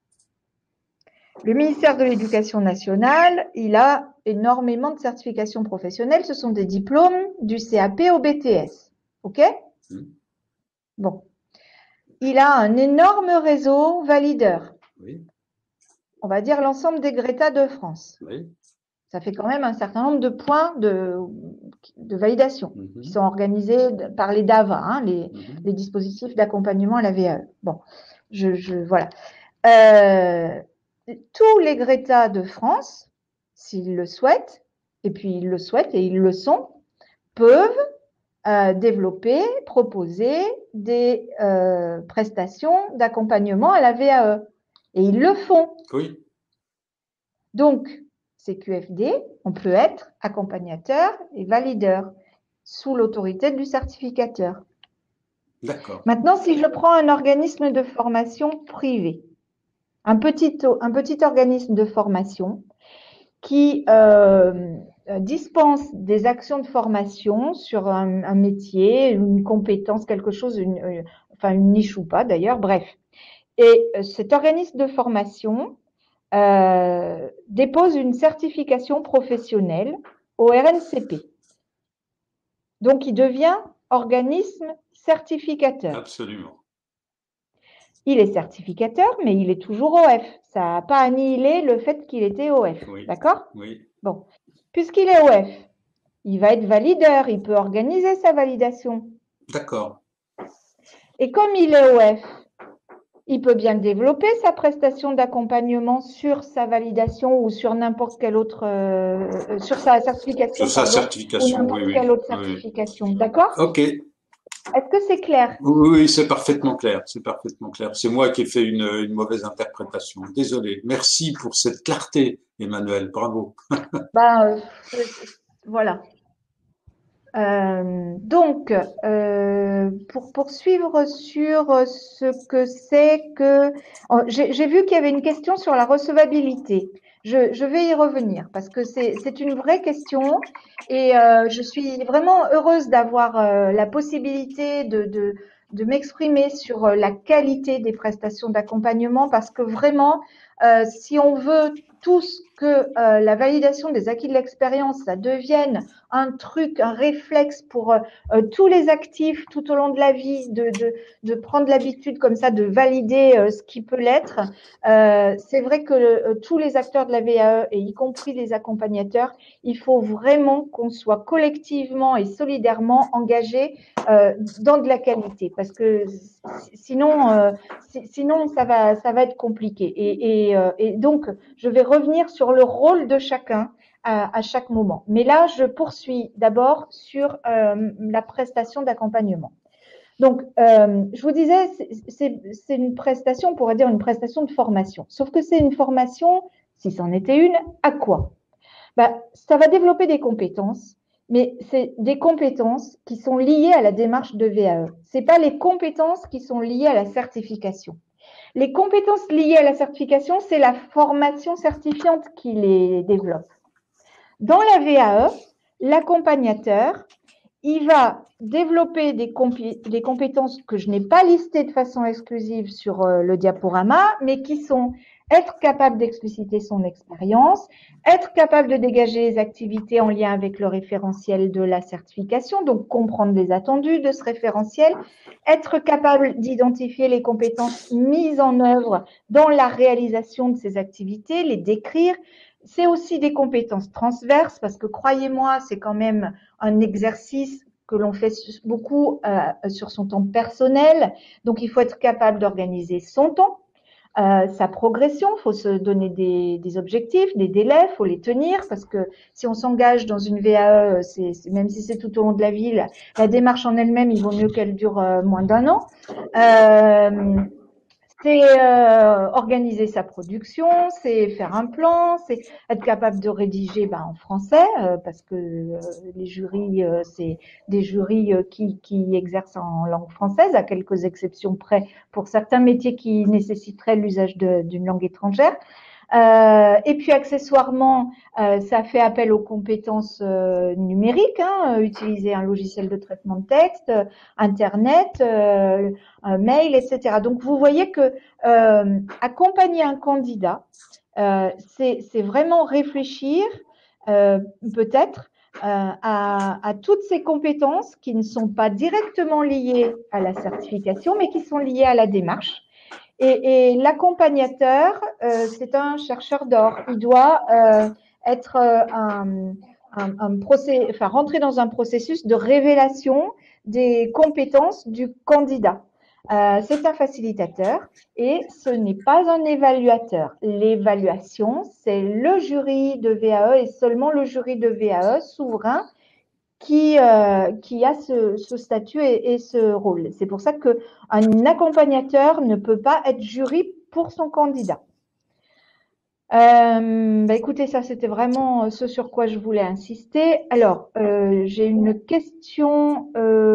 Le ministère de l'Éducation nationale, il a énormément de certifications professionnelles. Ce sont des diplômes du C A P au B T S. OK? mm, Bon. Il a un énorme réseau valideur. oui, On va dire l'ensemble des Greta de France. oui, Ça fait quand même un certain nombre de points de, de validation mhm, qui sont organisés par les D A V A, hein, les, mhm, les dispositifs d'accompagnement à la V A E. Bon, je, je voilà. Euh, tous les Greta de France, s'ils le souhaitent, et puis ils le souhaitent et ils le sont, peuvent euh, développer, proposer des euh, prestations d'accompagnement à la V A E. Et ils le font. oui, Donc, C Q F D, on peut être accompagnateur et valideur sous l'autorité du certificateur. d'accord. Maintenant, si je prends un organisme de formation privé, un petit, un petit organisme de formation qui euh, dispense des actions de formation sur un, un métier, une compétence, quelque chose, une, une, enfin une niche ou pas d'ailleurs, bref. Et cet organisme de formation euh, dépose une certification professionnelle au R N C P. Donc, il devient organisme certificateur. Absolument. Il est certificateur, mais il est toujours O F. Ça n'a pas annihilé le fait qu'il était O F. Oui. D'accord? Oui. Bon. Puisqu'il est O F, il va être valideur, il peut organiser sa validation. D'accord. Et comme il est O F, il peut bien développer sa prestation d'accompagnement sur sa validation ou sur n'importe quelle autre, euh, sur sa certification, Sur sa pardon, certification, ou n'importe oui, quelle oui. autre oui. certification. D'accord? Ok. Est-ce que c'est clair? Oui, oui, c'est parfaitement clair. C'est parfaitement clair. C'est moi qui ai fait une, une mauvaise interprétation. Désolé. Merci pour cette clarté, Emmanuel. Bravo. Ben, euh, voilà. Euh, donc, euh, pour poursuivre sur ce que c'est que... oh, j'ai vu qu'il y avait une question sur la recevabilité. Je, je vais y revenir parce que c'est une vraie question et euh, je suis vraiment heureuse d'avoir euh, la possibilité de, de, de m'exprimer sur la qualité des prestations d'accompagnement parce que vraiment, euh, si on veut tous que euh, la validation des acquis de l'expérience, ça devienne un truc, un réflexe pour euh, tous les actifs tout au long de la vie, de, de, de prendre l'habitude comme ça de valider euh, ce qui peut l'être. Euh, c'est vrai que euh, tous les acteurs de la V A E, et y compris les accompagnateurs, il faut vraiment qu'on soit collectivement et solidairement engagés euh, dans de la qualité, parce que sinon, euh, sinon ça va, ça va être compliqué. Et, et, euh, et donc, je vais revenir sur le rôle de chacun à, à chaque moment. Mais là, je poursuis d'abord sur euh, la prestation d'accompagnement. Donc, euh, je vous disais, c'est une prestation, on pourrait dire une prestation de formation. Sauf que c'est une formation, si c'en était une, à quoi? Ben, ça va développer des compétences, mais c'est des compétences qui sont liées à la démarche de V A E. Ce n'est pas les compétences qui sont liées à la certification. Les compétences liées à la certification, c'est la formation certifiante qui les développe. Dans la V A E, l'accompagnateur, il va développer des, compé des compétences que je n'ai pas listées de façon exclusive sur euh, le diaporama, mais qui sont être capable d'expliciter son expérience, être capable de dégager les activités en lien avec le référentiel de la certification, donc comprendre les attendus de ce référentiel, être capable d'identifier les compétences mises en œuvre dans la réalisation de ces activités, les décrire. C'est aussi des compétences transverses parce que croyez-moi, c'est quand même un exercice que l'on fait beaucoup euh, sur son temps personnel. Donc, il faut être capable d'organiser son temps, euh, sa progression. Il faut se donner des, des objectifs, des délais, il faut les tenir parce que si on s'engage dans une V A E, c'est, même si c'est tout au long de la vie, la, la démarche en elle-même, il vaut mieux qu'elle dure euh, moins d'un an. Euh, c'est euh, organiser sa production, c'est faire un plan, c'est être capable de rédiger ben, en français, euh, parce que euh, les jurys, euh, c'est des jurys euh, qui, qui exercent en langue française, à quelques exceptions près pour certains métiers qui nécessiteraient l'usage d'une langue étrangère. Euh, et puis accessoirement, euh, ça fait appel aux compétences euh, numériques, hein, utiliser un logiciel de traitement de texte, euh, Internet, euh, un mail, et cetera. Donc vous voyez que euh, accompagner un candidat, euh, c'est vraiment réfléchir euh, peut-être euh, à, à toutes ces compétences qui ne sont pas directement liées à la certification, mais qui sont liées à la démarche. Et, et l'accompagnateur, euh, c'est un chercheur d'or. Il doit euh, être euh, un, un, un procès, enfin rentrer dans un processus de révélation des compétences du candidat. Euh, c'est un facilitateur et ce n'est pas un évaluateur. L'évaluation, c'est le jury de V A E et seulement le jury de V A E souverain qui, euh, qui a ce, ce statut et, et ce rôle. C'est pour ça qu'un accompagnateur ne peut pas être jury pour son candidat. Euh, bah écoutez, ça c'était vraiment ce sur quoi je voulais insister. Alors, euh, j'ai une question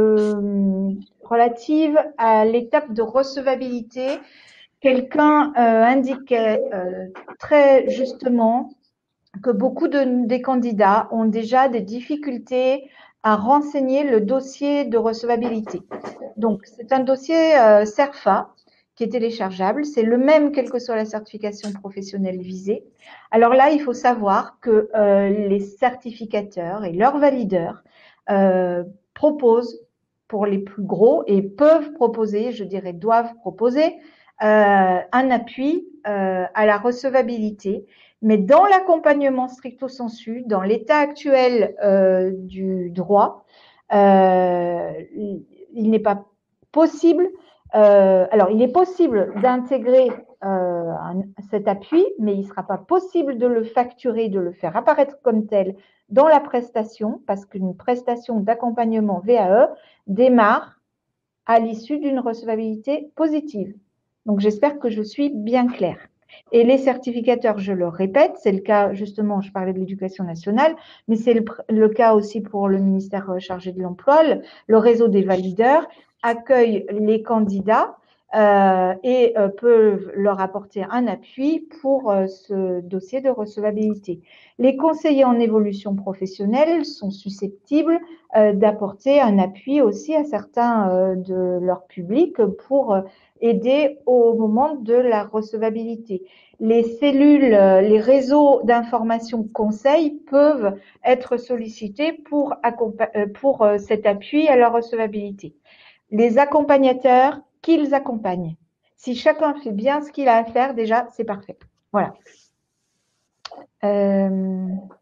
euh, relative à l'étape de recevabilité. Quelqu'un euh, indiquait euh, très justement que beaucoup de, des candidats ont déjà des difficultés à renseigner le dossier de recevabilité. Donc, c'est un dossier euh, CERFA qui est téléchargeable. C'est le même quelle que soit la certification professionnelle visée. Alors là, il faut savoir que euh, les certificateurs et leurs valideurs euh, proposent pour les plus gros et peuvent proposer, je dirais doivent proposer, euh, un appui euh, à la recevabilité. Mais dans l'accompagnement stricto sensu, dans l'état actuel euh, du droit, euh, il n'est pas possible. Euh, alors, il est possible d'intégrer euh, cet appui, mais il ne sera pas possible de le facturer, de le faire apparaître comme tel dans la prestation, parce qu'une prestation d'accompagnement V A E démarre à l'issue d'une recevabilité positive. Donc, j'espère que je suis bien claire. Et les certificateurs, je le répète, c'est le cas, justement, je parlais de l'éducation nationale, mais c'est le, le cas aussi pour le ministère chargé de l'emploi. Le, le réseau des valideurs accueille les candidats euh, et euh, peut leur apporter un appui pour euh, ce dossier de recevabilité. Les conseillers en évolution professionnelle sont susceptibles euh, d'apporter un appui aussi à certains euh, de leur public pour euh, aider au moment de la recevabilité. Les cellules, les réseaux d'information conseil peuvent être sollicités pour, pour cet appui à la recevabilité. Les accompagnateurs, qu'ils accompagnent. Si chacun fait bien ce qu'il a à faire, déjà, c'est parfait. Voilà. Euh...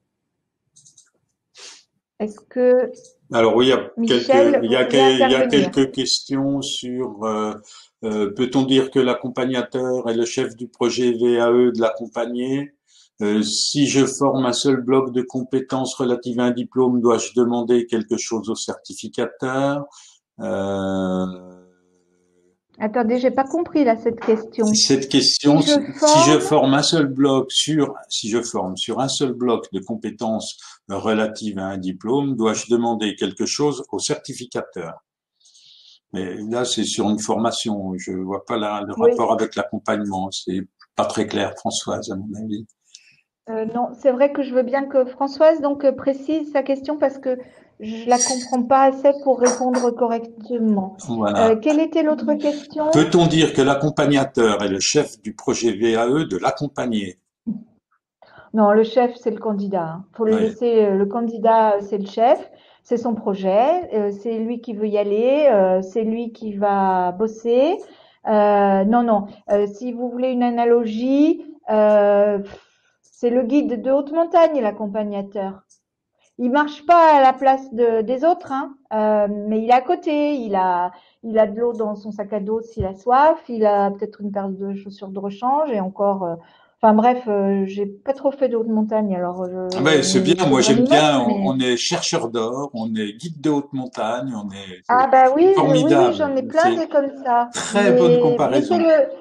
Est-ce que Alors oui, il y a Michel, quelques, il y a, vous voulez il y a intervenir? quelques questions sur euh, euh, peut-on dire que l'accompagnateur est le chef du projet V A E de l'accompagné? Euh, si je forme un seul bloc de compétences relatives à un diplôme, dois-je demander quelque chose au certificateur? Euh, Attendez, j'ai pas compris là cette question. Cette question, Si je si je forme, forme un seul bloc sur, si je forme sur un seul bloc de compétences relatives à un diplôme, dois-je demander quelque chose au certificateur? Mais là, c'est sur une formation. Je vois pas là le oui. rapport avec l'accompagnement. C'est pas très clair, Françoise, à mon avis. Euh, non, c'est vrai que je veux bien que Françoise donc précise sa question parce que je la comprends pas assez pour répondre correctement. Voilà. Euh, quelle était l'autre question? Peut-on dire que l'accompagnateur est le chef du projet V A E de l'accompagné? Non, le chef, c'est le candidat. Il faut le Oui. laisser. Le candidat, c'est le chef, c'est son projet, euh, c'est lui qui veut y aller, euh, c'est lui qui va bosser. Euh, non, non. Euh, si vous voulez une analogie, euh, c'est le guide de haute montagne, l'accompagnateur. Il marche pas à la place de, des autres, hein, euh, mais il est à côté. Il a, il a de l'eau dans son sac à dos s'il a soif. Il a peut-être une paire de chaussures de rechange et encore. Euh, enfin bref, euh, j'ai pas trop fait de haute montagne, alors je, Ouais, c'est bien. il Moi, faudrait j'aime m'y mettre. bien. On, Mais on est chercheur d'or, on est guide de haute montagne, on est ah bah oui, oui, oui, formidable. j'en ai plein C'est des comme ça. très bonne Mais comparaison. mettez-le,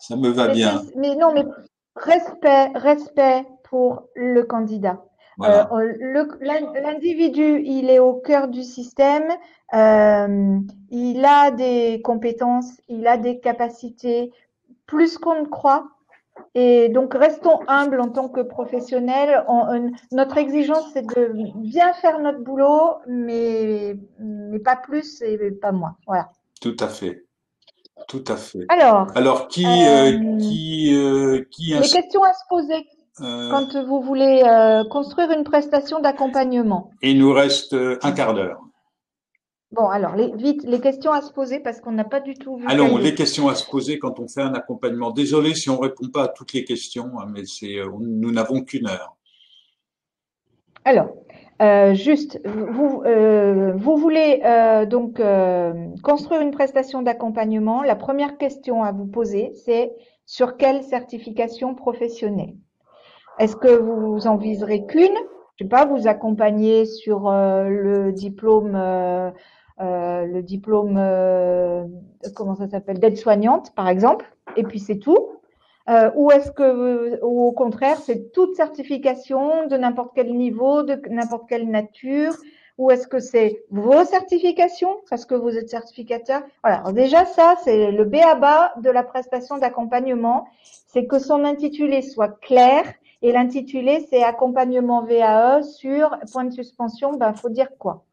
Ça me va Mais, bien. mais non, mais respect, respect pour le candidat. Voilà. Euh, L'individu, il est au cœur du système, euh, il a des compétences, il a des capacités, plus qu'on ne croit. Et donc, restons humbles en tant que professionnels. On, on, notre exigence, c'est de bien faire notre boulot, mais, mais pas plus et pas moins. Voilà. Tout à fait. Tout à fait. Alors, Alors, qui, euh, euh, qui, euh, qui, les questions à se poser euh, quand vous voulez euh, construire une prestation d'accompagnement. il nous reste un quart d'heure. Bon, alors, les, vite, les questions à se poser parce qu'on n'a pas du tout vu Allons, les Calliope. questions à se poser quand on fait un accompagnement. Désolé si on répond pas à toutes les questions, hein, mais c'est, nous n'avons qu'une heure. Alors, euh, juste, vous, euh, vous voulez euh, donc euh, construire une prestation d'accompagnement. La première question à vous poser, c'est sur quelle certification professionnelle? Est-ce que vous en viserez qu'une? Je sais pas, vous accompagner sur euh, le diplôme, euh, euh, le diplôme, euh, comment ça s'appelle, d'aide-soignante, par exemple, et puis c'est tout. Euh, ou est-ce que, ou au contraire, c'est toute certification de n'importe quel niveau, de n'importe quelle nature, ou est-ce que c'est vos certifications parce que vous êtes certificateur? Voilà. Alors déjà, ça, c'est le b a ba de la prestation d'accompagnement, c'est que son intitulé soit clair. Et l'intitulé, c'est accompagnement V A E sur point de suspension. Ben, faut dire quoi?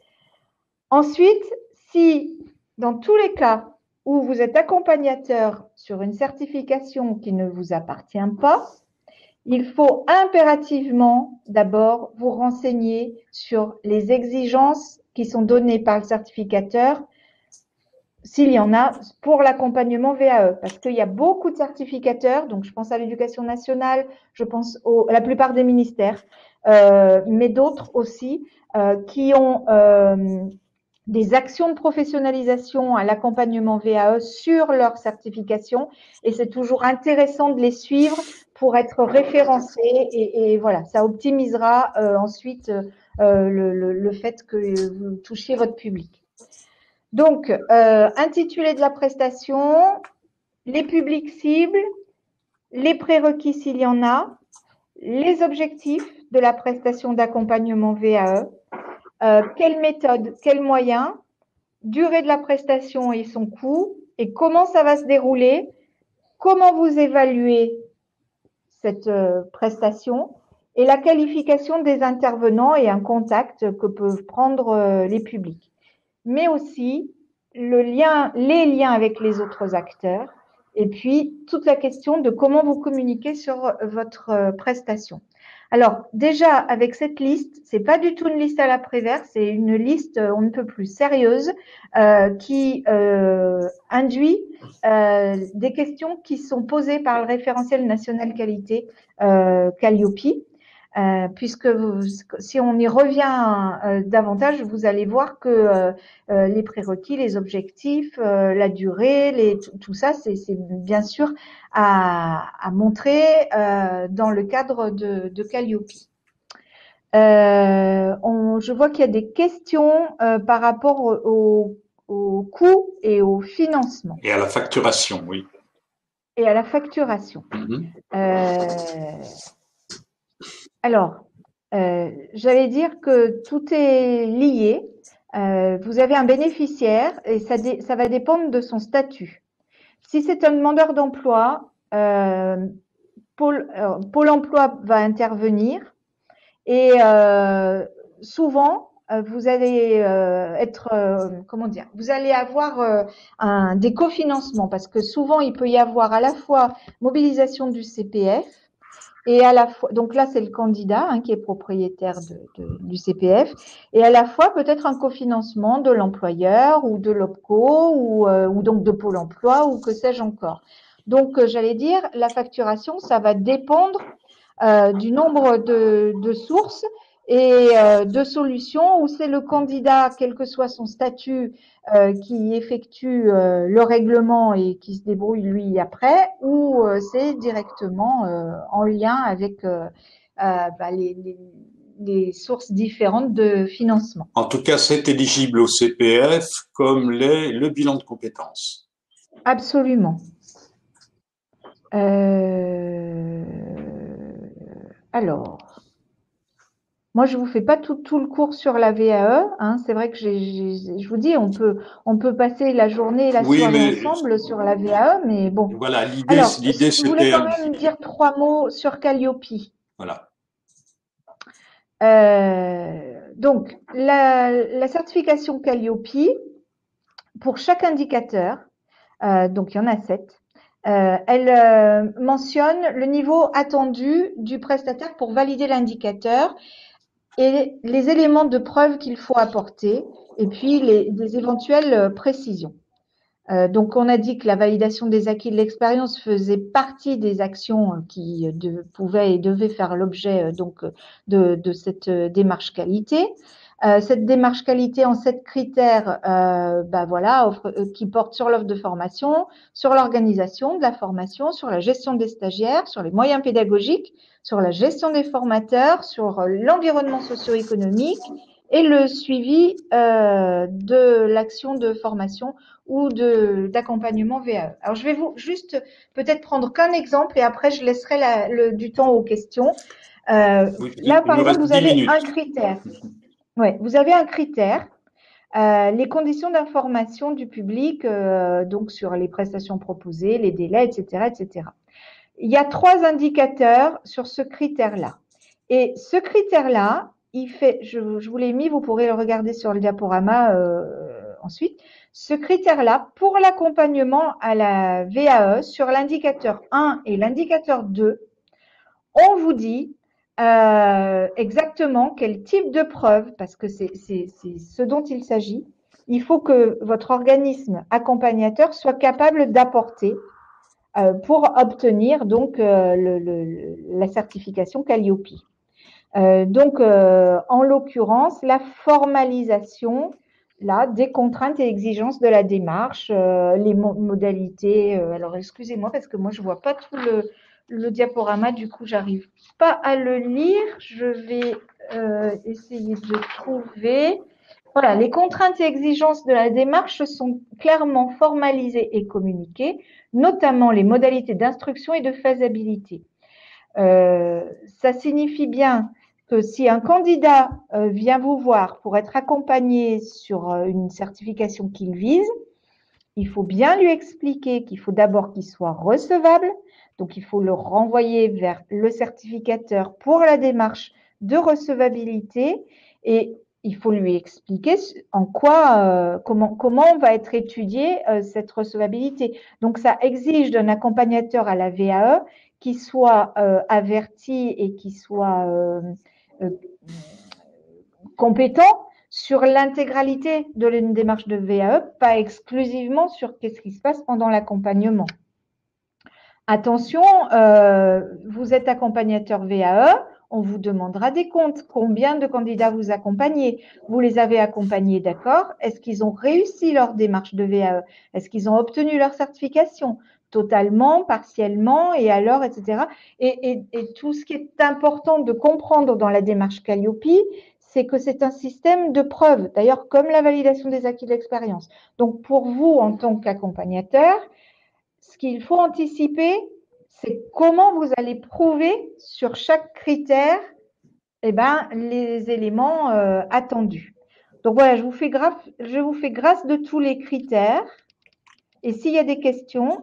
Ensuite, si dans tous les cas où vous êtes accompagnateur sur une certification qui ne vous appartient pas, il faut impérativement d'abord vous renseigner sur les exigences qui sont données par le certificateur, s'il y en a, pour l'accompagnement V A E. Parce qu'il y a beaucoup de certificateurs, donc je pense à l'éducation nationale, je pense au, à la plupart des ministères, euh, mais d'autres aussi, euh, qui ont euh, des actions de professionnalisation à l'accompagnement V A E sur leur certification, et c'est toujours intéressant de les suivre pour être référencé, et, et voilà, ça optimisera euh, ensuite euh, le, le, le fait que vous touchiez votre public. Donc, euh, intitulé de la prestation, les publics cibles, les prérequis s'il y en a, les objectifs de la prestation d'accompagnement V A E, euh, quelle méthode, quels moyens, durée de la prestation et son coût, et comment ça va se dérouler, comment vous évaluez cette euh, prestation, et la qualification des intervenants et un contact que peuvent prendre euh, les publics. Mais aussi le lien, les liens avec les autres acteurs, et puis toute la question de comment vous communiquez sur votre euh, prestation. Alors déjà avec cette liste, c'est pas du tout une liste à la Prévert, c'est une liste euh, on ne peut plus sérieuse euh, qui euh, induit euh, des questions qui sont posées par le référentiel national qualité euh, Calliope. Euh, puisque vous, si on y revient euh, davantage, vous allez voir que euh, euh, les prérequis, les objectifs, euh, la durée, les, tout, tout ça, c'est bien sûr à, à montrer euh, dans le cadre de, de Calliope. Euh, on, je vois qu'il y a des questions euh, par rapport au, au coût et au financement. Et à la facturation, oui. Et à la facturation. Mm-hmm. Euh, alors, euh, j'allais dire que tout est lié. Euh, vous avez un bénéficiaire et ça, dé, ça va dépendre de son statut. Si c'est un demandeur d'emploi, euh, Pôle, euh, Pôle emploi va intervenir et euh, souvent euh, vous allez euh, être, euh, comment dire, vous allez avoir euh, un, des cofinancements parce que souvent il peut y avoir à la fois mobilisation du C P F et à la fois, donc là c'est le candidat hein, qui est propriétaire de, de, du C P F, et à la fois peut-être un cofinancement de l'employeur ou de l'OPCO ou, euh, ou donc de Pôle emploi ou que sais-je encore. Donc euh, j'allais dire la facturation ça va dépendre euh, du nombre de, de sources et euh, de solutions où c'est le candidat, quel que soit son statut, euh, qui effectue euh, le règlement et qui se débrouille lui après, ou euh, c'est directement euh, en lien avec euh, euh, bah, les, les, les sources différentes de financement. En tout cas, c'est éligible au C P F comme les, le bilan de compétences. Absolument. Euh, alors, moi, je vous fais pas tout, tout le cours sur la V A E. Hein. C'est vrai que j'ai, j'ai- je vous dis, on peut, on peut passer la journée et la Oui, soirée mais ensemble sur la V A E, mais bon. voilà, l'idée, Alors, l'idée, je voulais c'était, quand même dire trois mots sur Calliope. voilà. Euh, donc, la, la certification Calliope, pour chaque indicateur, euh, donc il y en a sept, euh, elle euh, mentionne le niveau attendu du prestataire pour valider l'indicateur et les éléments de preuve qu'il faut apporter, et puis les, des éventuelles précisions. Euh, donc, on a dit que la validation des acquis de l'expérience faisait partie des actions qui de, pouvaient et devaient faire l'objet donc de, de cette démarche qualité. Euh, cette démarche qualité en sept critères, euh, bah voilà, offre, euh, qui portent sur l'offre de formation, sur l'organisation de la formation, sur la gestion des stagiaires, sur les moyens pédagogiques, sur la gestion des formateurs, sur l'environnement socio-économique et le suivi euh, de l'action de formation ou de d'accompagnement V A E. Alors je vais vous juste peut-être prendre qu'un exemple et après je laisserai la, le, du temps aux questions. Euh, Oui, là il par nous exemple reste vous dix avez un minutes. critère. Ouais, vous avez un critère, euh, les conditions d'information du public, euh, donc sur les prestations proposées, les délais, et cetera, et cetera. Il y a trois indicateurs sur ce critère-là. Et ce critère-là, il fait, je, je vous l'ai mis, vous pourrez le regarder sur le diaporama euh, ensuite. Ce critère-là, pour l'accompagnement à la V A E, sur l'indicateur un et l'indicateur deux, on vous dit euh, exactement quel type de preuve, parce que c'est ce dont il s'agit, il faut que votre organisme accompagnateur soit capable d'apporter euh, pour obtenir donc euh, le, le, la certification Calliope. Euh, donc, euh, en l'occurrence, la formalisation là, des contraintes et exigences de la démarche, euh, les mo modalités. Euh, alors, excusez-moi parce que moi, je vois pas tout le, le diaporama, du coup, j'arrive pas à le lire. Je vais euh, essayer de trouver. Voilà, les contraintes et exigences de la démarche sont clairement formalisées et communiquées, notamment les modalités d'instruction et de faisabilité. Euh, ça signifie bien que si un candidat euh, vient vous voir pour être accompagné sur euh, une certification qu'il vise, il faut bien lui expliquer qu'il faut d'abord qu'il soit recevable, donc il faut le renvoyer vers le certificateur pour la démarche de recevabilité et il faut lui expliquer en quoi, euh, comment, comment va être étudiée euh, cette recevabilité. Donc ça exige d'un accompagnateur à la V A E qui soit euh, averti et qui soit euh, euh, compétent sur l'intégralité de une démarche de V A E, pas exclusivement sur qu'est-ce qui se passe pendant l'accompagnement. Attention, euh, vous êtes accompagnateur V A E, on vous demandera des comptes. Combien de candidats vous accompagnez? Vous les avez accompagnés, d'accord? Est-ce qu'ils ont réussi leur démarche de V A E? Est-ce qu'ils ont obtenu leur certification? Totalement, partiellement, et alors, et cetera. Et, et, et tout ce qui est important de comprendre dans la démarche Calliope, c'est que c'est un système de preuve, d'ailleurs comme la validation des acquis de l'expérience. Donc pour vous, en tant qu'accompagnateur, ce qu'il faut anticiper, c'est comment vous allez prouver sur chaque critère eh ben, les éléments euh, attendus. Donc voilà, je vous, fais grâce, je vous fais grâce de tous les critères. Et s'il y a des questions,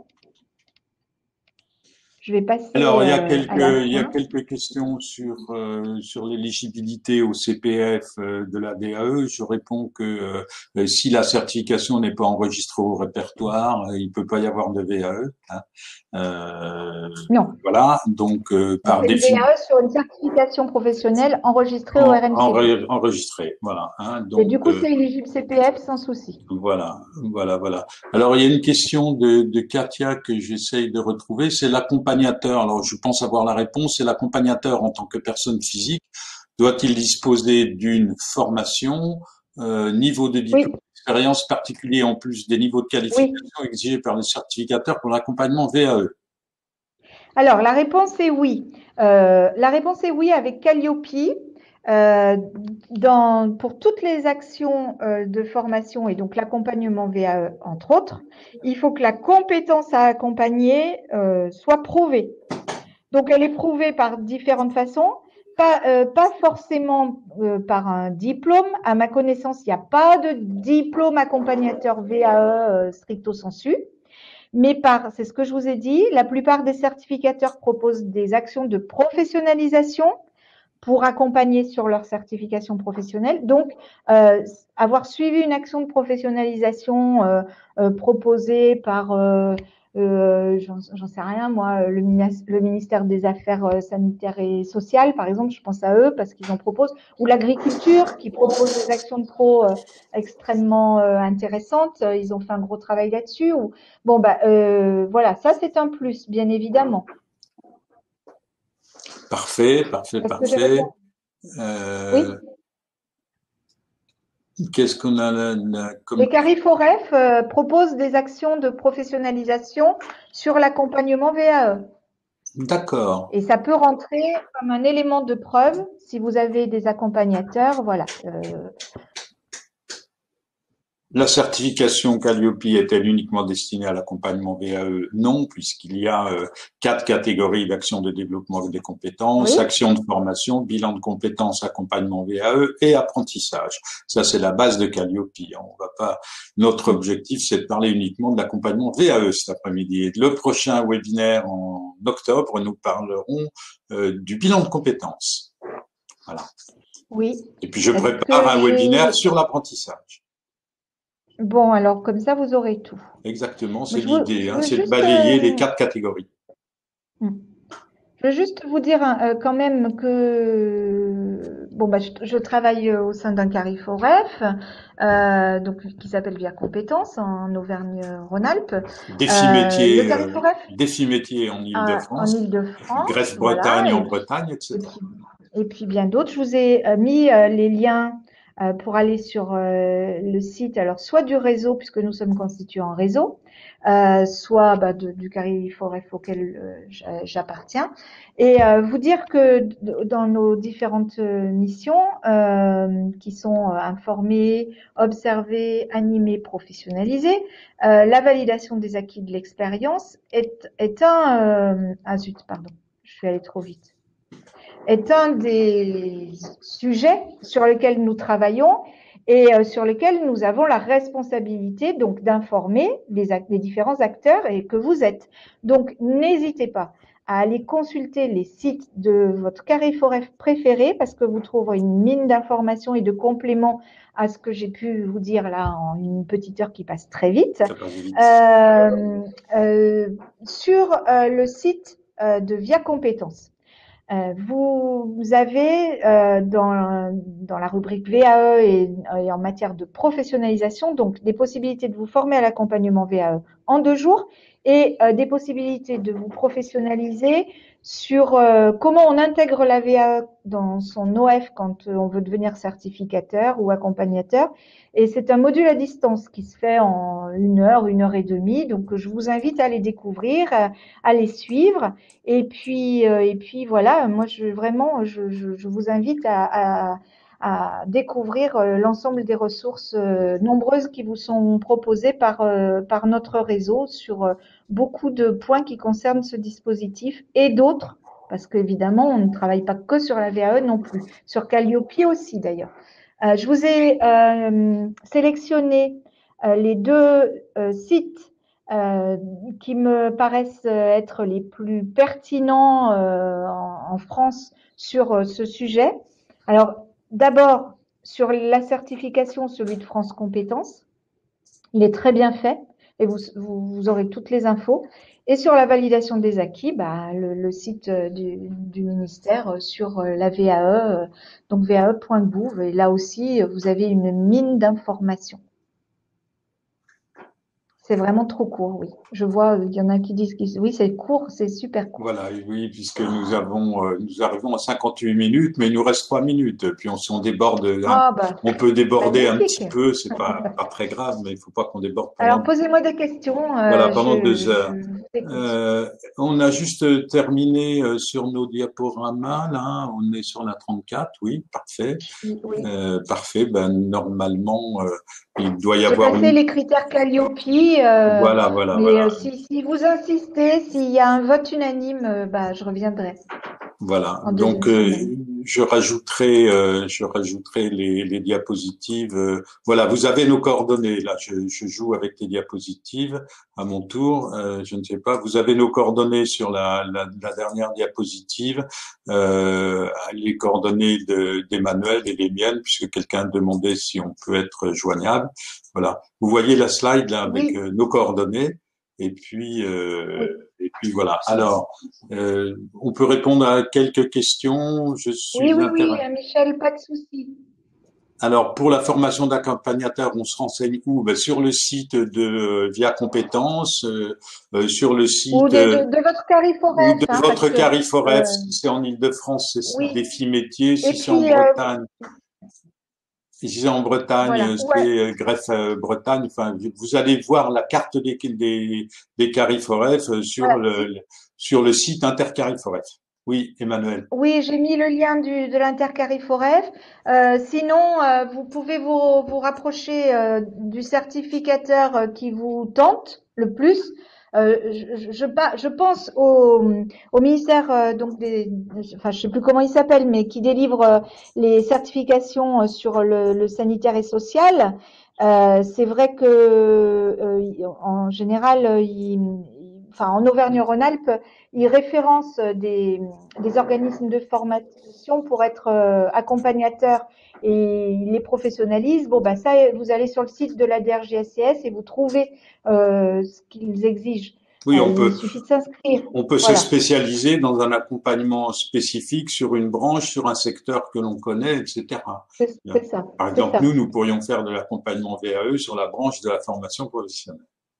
je vais passer Alors, il y a euh, quelques, à la il y a fin. quelques questions sur, euh, sur l'éligibilité au C P F euh, de la D A E. Je réponds que euh, si la certification n'est pas enregistrée au répertoire, euh, il peut pas y avoir de V A E. Hein. Euh, Non, voilà, donc euh, on par fait une définition, V A E sur une certification professionnelle enregistrée au en, R N C P. en, enregistré. Voilà, hein, Et donc du coup, euh, c'est éligible C P F sans souci. voilà, voilà, voilà. Alors, il y a une question de, de Katia que j'essaye de retrouver. C'est l'accompagnateur. Alors, je pense avoir la réponse. C'est l'accompagnateur en tant que personne physique. Doit-il disposer d'une formation, euh, niveau de diplôme, Oui, expérience particulier en plus des niveaux de oui. qualification exigés par le certificateur pour l'accompagnement V A E? Alors, la réponse est oui. Euh, la réponse est oui avec Calliope. euh, dans, pour toutes les actions euh, de formation et donc l'accompagnement V A E, entre autres, il faut que la compétence à accompagner euh, soit prouvée. Donc, elle est prouvée par différentes façons, pas, euh, pas forcément euh, par un diplôme. À ma connaissance, il n'y a pas de diplôme accompagnateur V A E euh, stricto sensu. Mais par, c'est ce que je vous ai dit, la plupart des certificateurs proposent des actions de professionnalisation pour accompagner sur leur certification professionnelle. Donc, euh, avoir suivi une action de professionnalisation euh, euh, proposée par, euh, euh, j'en sais rien, moi, le, le ministère des Affaires sanitaires et sociales, par exemple, je pense à eux parce qu'ils en proposent, ou l'agriculture qui propose des actions de pro euh, extrêmement euh, intéressantes. Ils ont fait un gros travail là-dessus. Ou bon, bah euh, voilà, ça c'est un plus, bien évidemment. Parfait, parfait, Est-ce que j'ai parfait. répondu ? Euh, Oui. Qu'est-ce qu'on a là, là, comme... Les CARIFOREF euh, proposent des actions de professionnalisation sur l'accompagnement V A E. D'accord. Et ça peut rentrer comme un élément de preuve si vous avez des accompagnateurs. Voilà. Euh, La certification Calliope est-elle uniquement destinée à l'accompagnement V A E? Non, puisqu'il y a euh, quatre catégories d'actions de développement des compétences, oui. actions de formation, bilan de compétences, accompagnement V A E et apprentissage. Ça, c'est la base de Calliope. On va pas. Notre objectif, c'est de parler uniquement de l'accompagnement V A E cet après-midi. Et le prochain webinaire en octobre, nous parlerons euh, du bilan de compétences. Voilà. Oui. Et puis, je Est-ce prépare que un j'ai... webinaire sur l'apprentissage. Bon, alors comme ça, vous aurez tout. Exactement, c'est Je veux, l'idée, je hein, veux c'est de juste, balayer les euh, quatre catégories. je veux juste vous dire euh, quand même que bon bah je, je travaille au sein d'un CARIFOREF, euh, donc qui s'appelle Via Compétences en Auvergne-Rhône-Alpes. Défi Euh, le métier, euh, CARIFOREF défi métier en euh, en Île-de-France, Île-de-France, Grèce-Bretagne voilà, en et puis Bretagne, et et cetera. puis et puis bien d'autres. Je vous ai euh, mis euh, les liens euh, pour aller sur euh, le site, alors soit du réseau puisque nous sommes constitués en réseau, euh, soit bah, de, du CARIFOREF auquel euh, j'appartiens, et euh, vous dire que dans nos différentes missions euh, qui sont euh, informer, observer, animer, professionnaliser, euh, la validation des acquis de l'expérience est, est un euh, ah zut pardon, je suis allée trop vite, est un des sujets sur lesquels nous travaillons et euh, sur lesquels nous avons la responsabilité donc d'informer les, les différents acteurs et que vous êtes. Donc n'hésitez pas à aller consulter les sites de votre CARIFOREF préféré parce que vous trouverez une mine d'informations et de compléments à ce que j'ai pu vous dire là en une petite heure qui passe très vite. Ça passe vite. Euh, euh, sur euh, le site euh, de Via Compétences. Euh, vous, vous avez euh, dans, dans la rubrique V A E et, et en matière de professionnalisation donc des possibilités de vous former à l'accompagnement V A E en deux jours et euh, des possibilités de vous professionnaliser sur euh, comment on intègre la V A E dans son O F quand on veut devenir certificateur ou accompagnateur. Et c'est un module à distance qui se fait en une heure, une heure et demie. Donc je vous invite à les découvrir, à les suivre. Et puis, euh, et puis voilà, moi je vraiment, je, je, je vous invite à, à, à découvrir euh, l'ensemble des ressources euh, nombreuses qui vous sont proposées par euh, par notre réseau sur euh, beaucoup de points qui concernent ce dispositif et d'autres, parce qu'évidemment on ne travaille pas que sur la V A E non plus, sur Calliope aussi d'ailleurs. Euh, je vous ai euh, sélectionné euh, les deux euh, sites euh, qui me paraissent être les plus pertinents euh, en, en France sur euh, ce sujet. Alors, d'abord, sur la certification, celui de France Compétences, il est très bien fait et vous, vous, vous aurez toutes les infos. Et sur la validation des acquis, bah, le, le site du, du ministère sur la V A E, donc V A E point gouv, et là aussi, vous avez une mine d'informations. C'est vraiment trop court, oui. Je vois, il y en a qui disent que oui, c'est court, c'est super court. Voilà, et oui, puisque nous avons, euh, nous arrivons à cinquante-huit minutes, mais il nous reste trois minutes. Puis on, si on déborde, un- Ah bah, on peut déborder un magnifique. petit peu, c'est pas, pas très grave, mais il faut pas qu'on déborde Alors, pendant, posez-moi des questions, voilà, euh, pendant deux je, je heures. vous écoute. Euh, on a juste terminé euh, sur nos diaporamas, là. On est sur la trente-quatre, oui, parfait. Oui, oui. Euh, parfait. Ben, normalement, euh, il doit y J'ai avoir passé une. les critères Calliope, euh, Voilà, voilà, mais voilà. euh, si, si vous insistez, s'il y a un vote unanime, euh, bah, je reviendrai Voilà. en Donc, deuxième euh, semaine. je rajouterai, euh, je rajouterai les, les diapositives. euh, voilà, vous avez nos coordonnées. Là, je, je joue avec les diapositives à mon tour. Euh, je ne sais pas. Vous avez nos coordonnées sur la, la, la dernière diapositive, euh, les coordonnées de- d'Emmanuel et les miennes, puisque quelqu'un demandait si on peut être joignable. Voilà. Vous voyez la slide là avec Oui, euh, nos coordonnées. Et puis, euh, oui, et puis voilà. Alors. Euh, on peut répondre à quelques questions. Je oui, suis oui, intéressé. oui, euh, Michel, pas de souci. Alors, pour la formation d'accompagnateur, on se renseigne où? Ben, sur le site de euh, Via Compétences, euh, euh, sur le Ou site de, euh, de, de votre Cariforef, ou de hein, parce votre que Cariforef, euh, si c'est en Île-de-France, c'est site oui. défi métier. Et Si c'est en puis euh, Bretagne, si c'est en voilà. Bretagne, Ouais. c'est euh, Greffe euh, Bretagne. Enfin, vous allez voir la carte des des, des Cariforef euh, sur Voilà. le Si- sur le site Intercariforef. Oui, Emmanuel. Oui, j'ai mis le lien du, de l'Intercariforef. Euh, sinon, euh, vous pouvez vous, vous rapprocher euh, du certificateur euh, qui vous tente le plus. Euh, je, je, pa- je pense au, au ministère euh, donc des, enfin je sais plus comment il s'appelle, mais qui délivre euh, les certifications euh, sur le, le sanitaire et social. Euh, c'est vrai que euh, en général, euh, il, enfin en Auvergne-Rhône-Alpes, il référence des, des organismes de formation pour être euh, accompagnateurs et il les professionnalise. Bon, bah ça, vous allez sur le site de la D R G S C S et vous trouvez euh, ce qu'ils exigent. Oui, Euh, on il peut. suffit de s'inscrire. On peut se Voilà, spécialiser dans un accompagnement spécifique sur une branche, sur un secteur que l'on connaît, et cetera. c'est c'est ça, Par c'est exemple, ça. nous, nous pourrions faire de l'accompagnement V A E sur la branche de la formation professionnelle.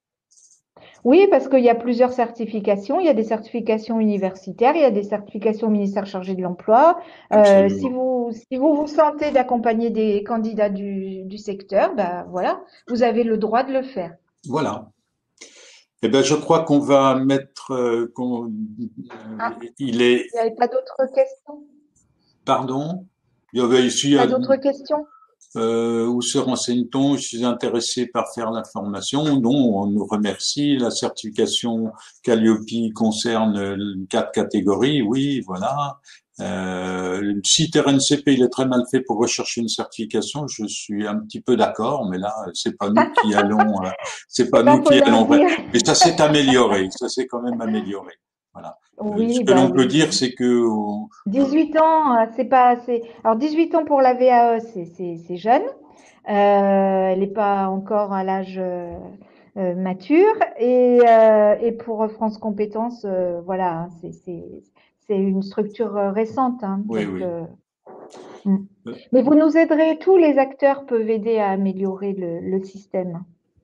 Oui, parce qu'il y a plusieurs certifications. Il y a des certifications universitaires, il y a des certifications au ministère chargé de l'emploi. Euh, si Absolument. vous si vous vous sentez d'accompagner des candidats du, du secteur, ben voilà, vous avez le droit de le faire. Voilà. Eh bien, je crois qu'on va mettre, euh, qu'on, Ah, euh, il est, il n'y avait pas d'autres questions? pardon, il y avait ici, Pas euh, d'autres questions? euh, où se renseigne-t-on? Je suis intéressé par faire la formation. Non, on nous remercie. La certification Calliope concerne euh, quatre catégories. Oui, voilà. Euh, le site R N C P, il est très mal fait pour rechercher une certification. Je suis un petit peu d'accord, mais là, c'est pas nous qui allons, euh, c'est pas C'est pas nous qui allons. Ponardi. Mais ça s'est amélioré. Ça s'est quand même amélioré. Voilà. Euh, ce Oui, que bah l'on peut oui, dire, oui. c'est que on- dix-huit ans, euh, c'est pas assez. Alors dix-huit ans pour la V A E, c'est c'est c'est jeune. Euh, elle n'est pas encore à l'âge euh, euh, mature. Et, euh, et pour France Compétences, euh, voilà, hein, c'est c'est c'est une structure euh, récente, hein, oui, donc. oui. euh, mm. Euh, Mais vous nous aiderez, tous les acteurs peuvent aider à améliorer le, le système.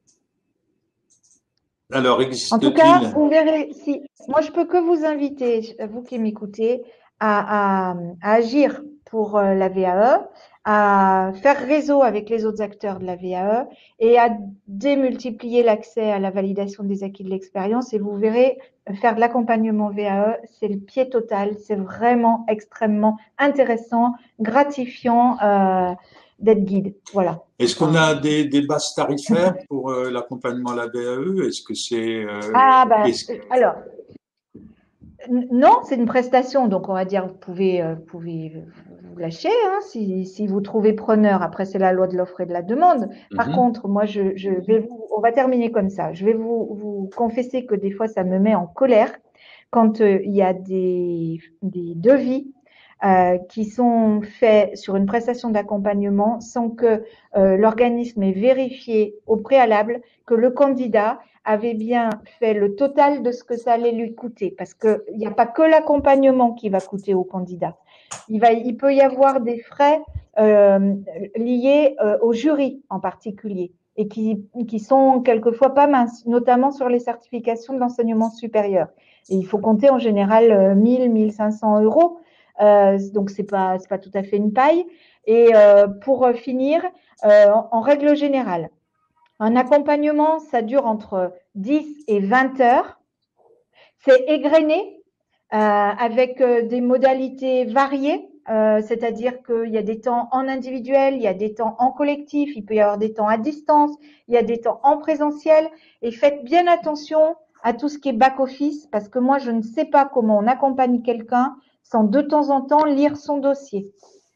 Alors, En tout cas, existe-t-il? vous verrez, si moi je peux que vous inviter, vous qui m'écoutez, à, à, à agir pour euh, la V A E, à faire réseau avec les autres acteurs de la V A E et à démultiplier l'accès à la validation des acquis de l'expérience. Et vous verrez, faire de l'accompagnement V A E, c'est le pied total, c'est vraiment extrêmement intéressant, gratifiant euh, d'être guide. Voilà. Est-ce qu'on Enfin, a des, des bases tarifaires pour euh, l'accompagnement à la V A E? Est-ce que c'est euh, ah ben, est-ce- alors. Non, c'est une prestation, donc on va dire vous pouvez, euh, vous pouvez vous lâcher hein, si, si vous trouvez preneur. Après, c'est la loi de l'offre et de la demande. Par Mhm. contre, moi, je, je vais vous, on va terminer comme ça. Je vais vous, vous confesser que des fois, ça me met en colère quand euh, il y a des, des devis euh, qui sont faits sur une prestation d'accompagnement sans que euh, l'organisme ait vérifié au préalable que le candidat avait bien fait le total de ce que ça allait lui coûter. Parce qu'il n'y a pas que l'accompagnement qui va coûter au candidat. Il, va, il peut y avoir des frais euh, liés euh, au jury en particulier. et qui, qui sont quelquefois pas minces, notamment sur les certifications de l'enseignement supérieur. Et il faut compter en général mille, mille cinq cents euros. Euh, donc c'est pas, c'est pas tout à fait une paille. Et euh, pour finir, euh, en, en règle générale, un accompagnement, ça dure entre dix et vingt heures. C'est égrené euh, avec euh, des modalités variées. Euh, c'est-à-dire qu'il y a des temps en individuel, il y a des temps en collectif, il peut y avoir des temps à distance, il y a des temps en présentiel. Et faites bien attention à tout ce qui est back-office, parce que moi, je ne sais pas comment on accompagne quelqu'un sans de temps en temps lire son dossier.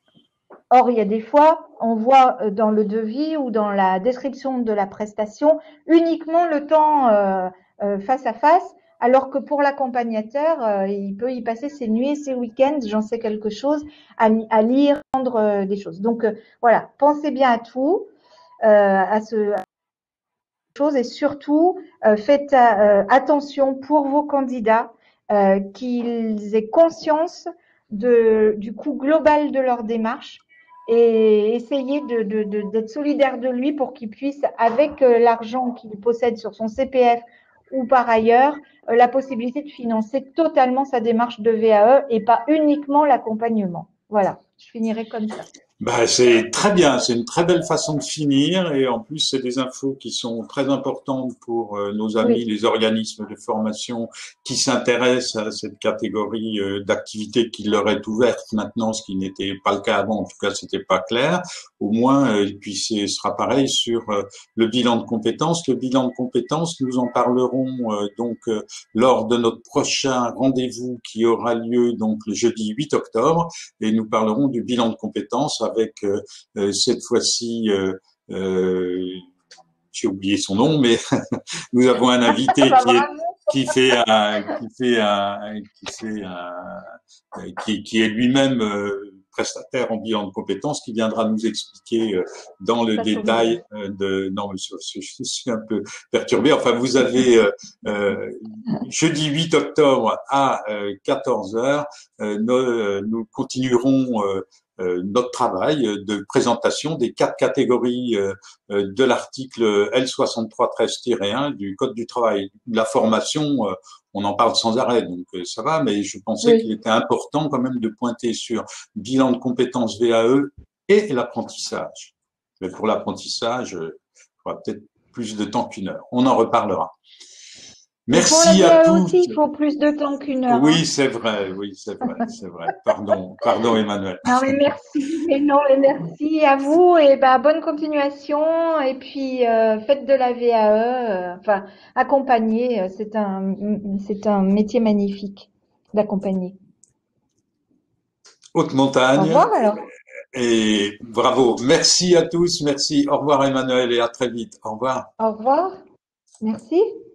Or, il y a des fois, on voit dans le devis ou dans la description de la prestation uniquement le temps euh, euh, face à face, alors que pour l'accompagnateur, euh, il peut y passer ses nuits et ses week-ends, j'en sais quelque chose, à, à lire, prendre euh, des choses. Donc euh, voilà, pensez bien à tout, euh, à ce à choses et surtout euh, faites euh, attention pour vos candidats euh, qu'ils aient conscience de, du coût global de leur démarche et essayez de, de, de, d'être solidaire de lui pour qu'il puisse, avec euh, l'argent qu'il possède sur son C P F ou par ailleurs, euh, la possibilité de financer totalement sa démarche de V A E et pas uniquement l'accompagnement. Voilà, je finirai comme ça. Ben, c'est très bien, c'est une très belle façon de finir et en plus c'est des infos qui sont très importantes pour euh, nos amis, Oui. les organismes de formation qui s'intéressent à cette catégorie euh, d'activités qui leur est ouverte maintenant, ce qui n'était pas le cas avant, en tout cas c'était pas clair. Au moins, euh, et puis ce sera pareil sur euh, le bilan de compétences. Le bilan de compétences, nous en parlerons euh, donc euh, lors de notre prochain rendez-vous qui aura lieu donc le jeudi huit octobre et nous parlerons du bilan de compétences avec euh, euh, cette fois-ci, euh, euh, j'ai oublié son nom, mais nous avons un invité Pas qui est vraiment. qui fait un, qui fait un, qui fait un, qui, qui est lui-même euh, prestataire en bilan de compétences, qui viendra nous expliquer euh, dans le Ça tombe bien. détail euh, de. Non, mais je, je suis un peu perturbé. Enfin, vous avez euh, euh, jeudi huit octobre à euh, quatorze heures, euh, nous, nous continuerons. Euh, Euh, notre travail de présentation des quatre catégories euh, euh, de l'article L soixante-trois treize tiret un du Code du travail. La formation, euh, on en parle sans arrêt, donc euh, ça va, mais je pensais qu'il Oui. était important quand même de pointer sur bilan de compétences V A E et l'apprentissage. Mais pour l'apprentissage, euh, il faudra peut-être plus de temps qu'une heure. On en reparlera. Mais pour la Merci à V A E tous. aussi, il faut plus de temps qu'une heure. Hein. Oui, c'est vrai, oui, c'est vrai, c'est vrai. Pardon, pardon Emmanuel. Non, mais merci. Mais non, mais merci à vous et bah, bonne continuation. Et puis, euh, faites de la V A E, euh, enfin, accompagner. euh, C'est un, c'est un métier magnifique d'accompagner. Haute Au montagne. revoir alors. Et bravo. Merci à tous. Merci. Au revoir Emmanuel et à très vite. Au revoir. Au revoir. Merci.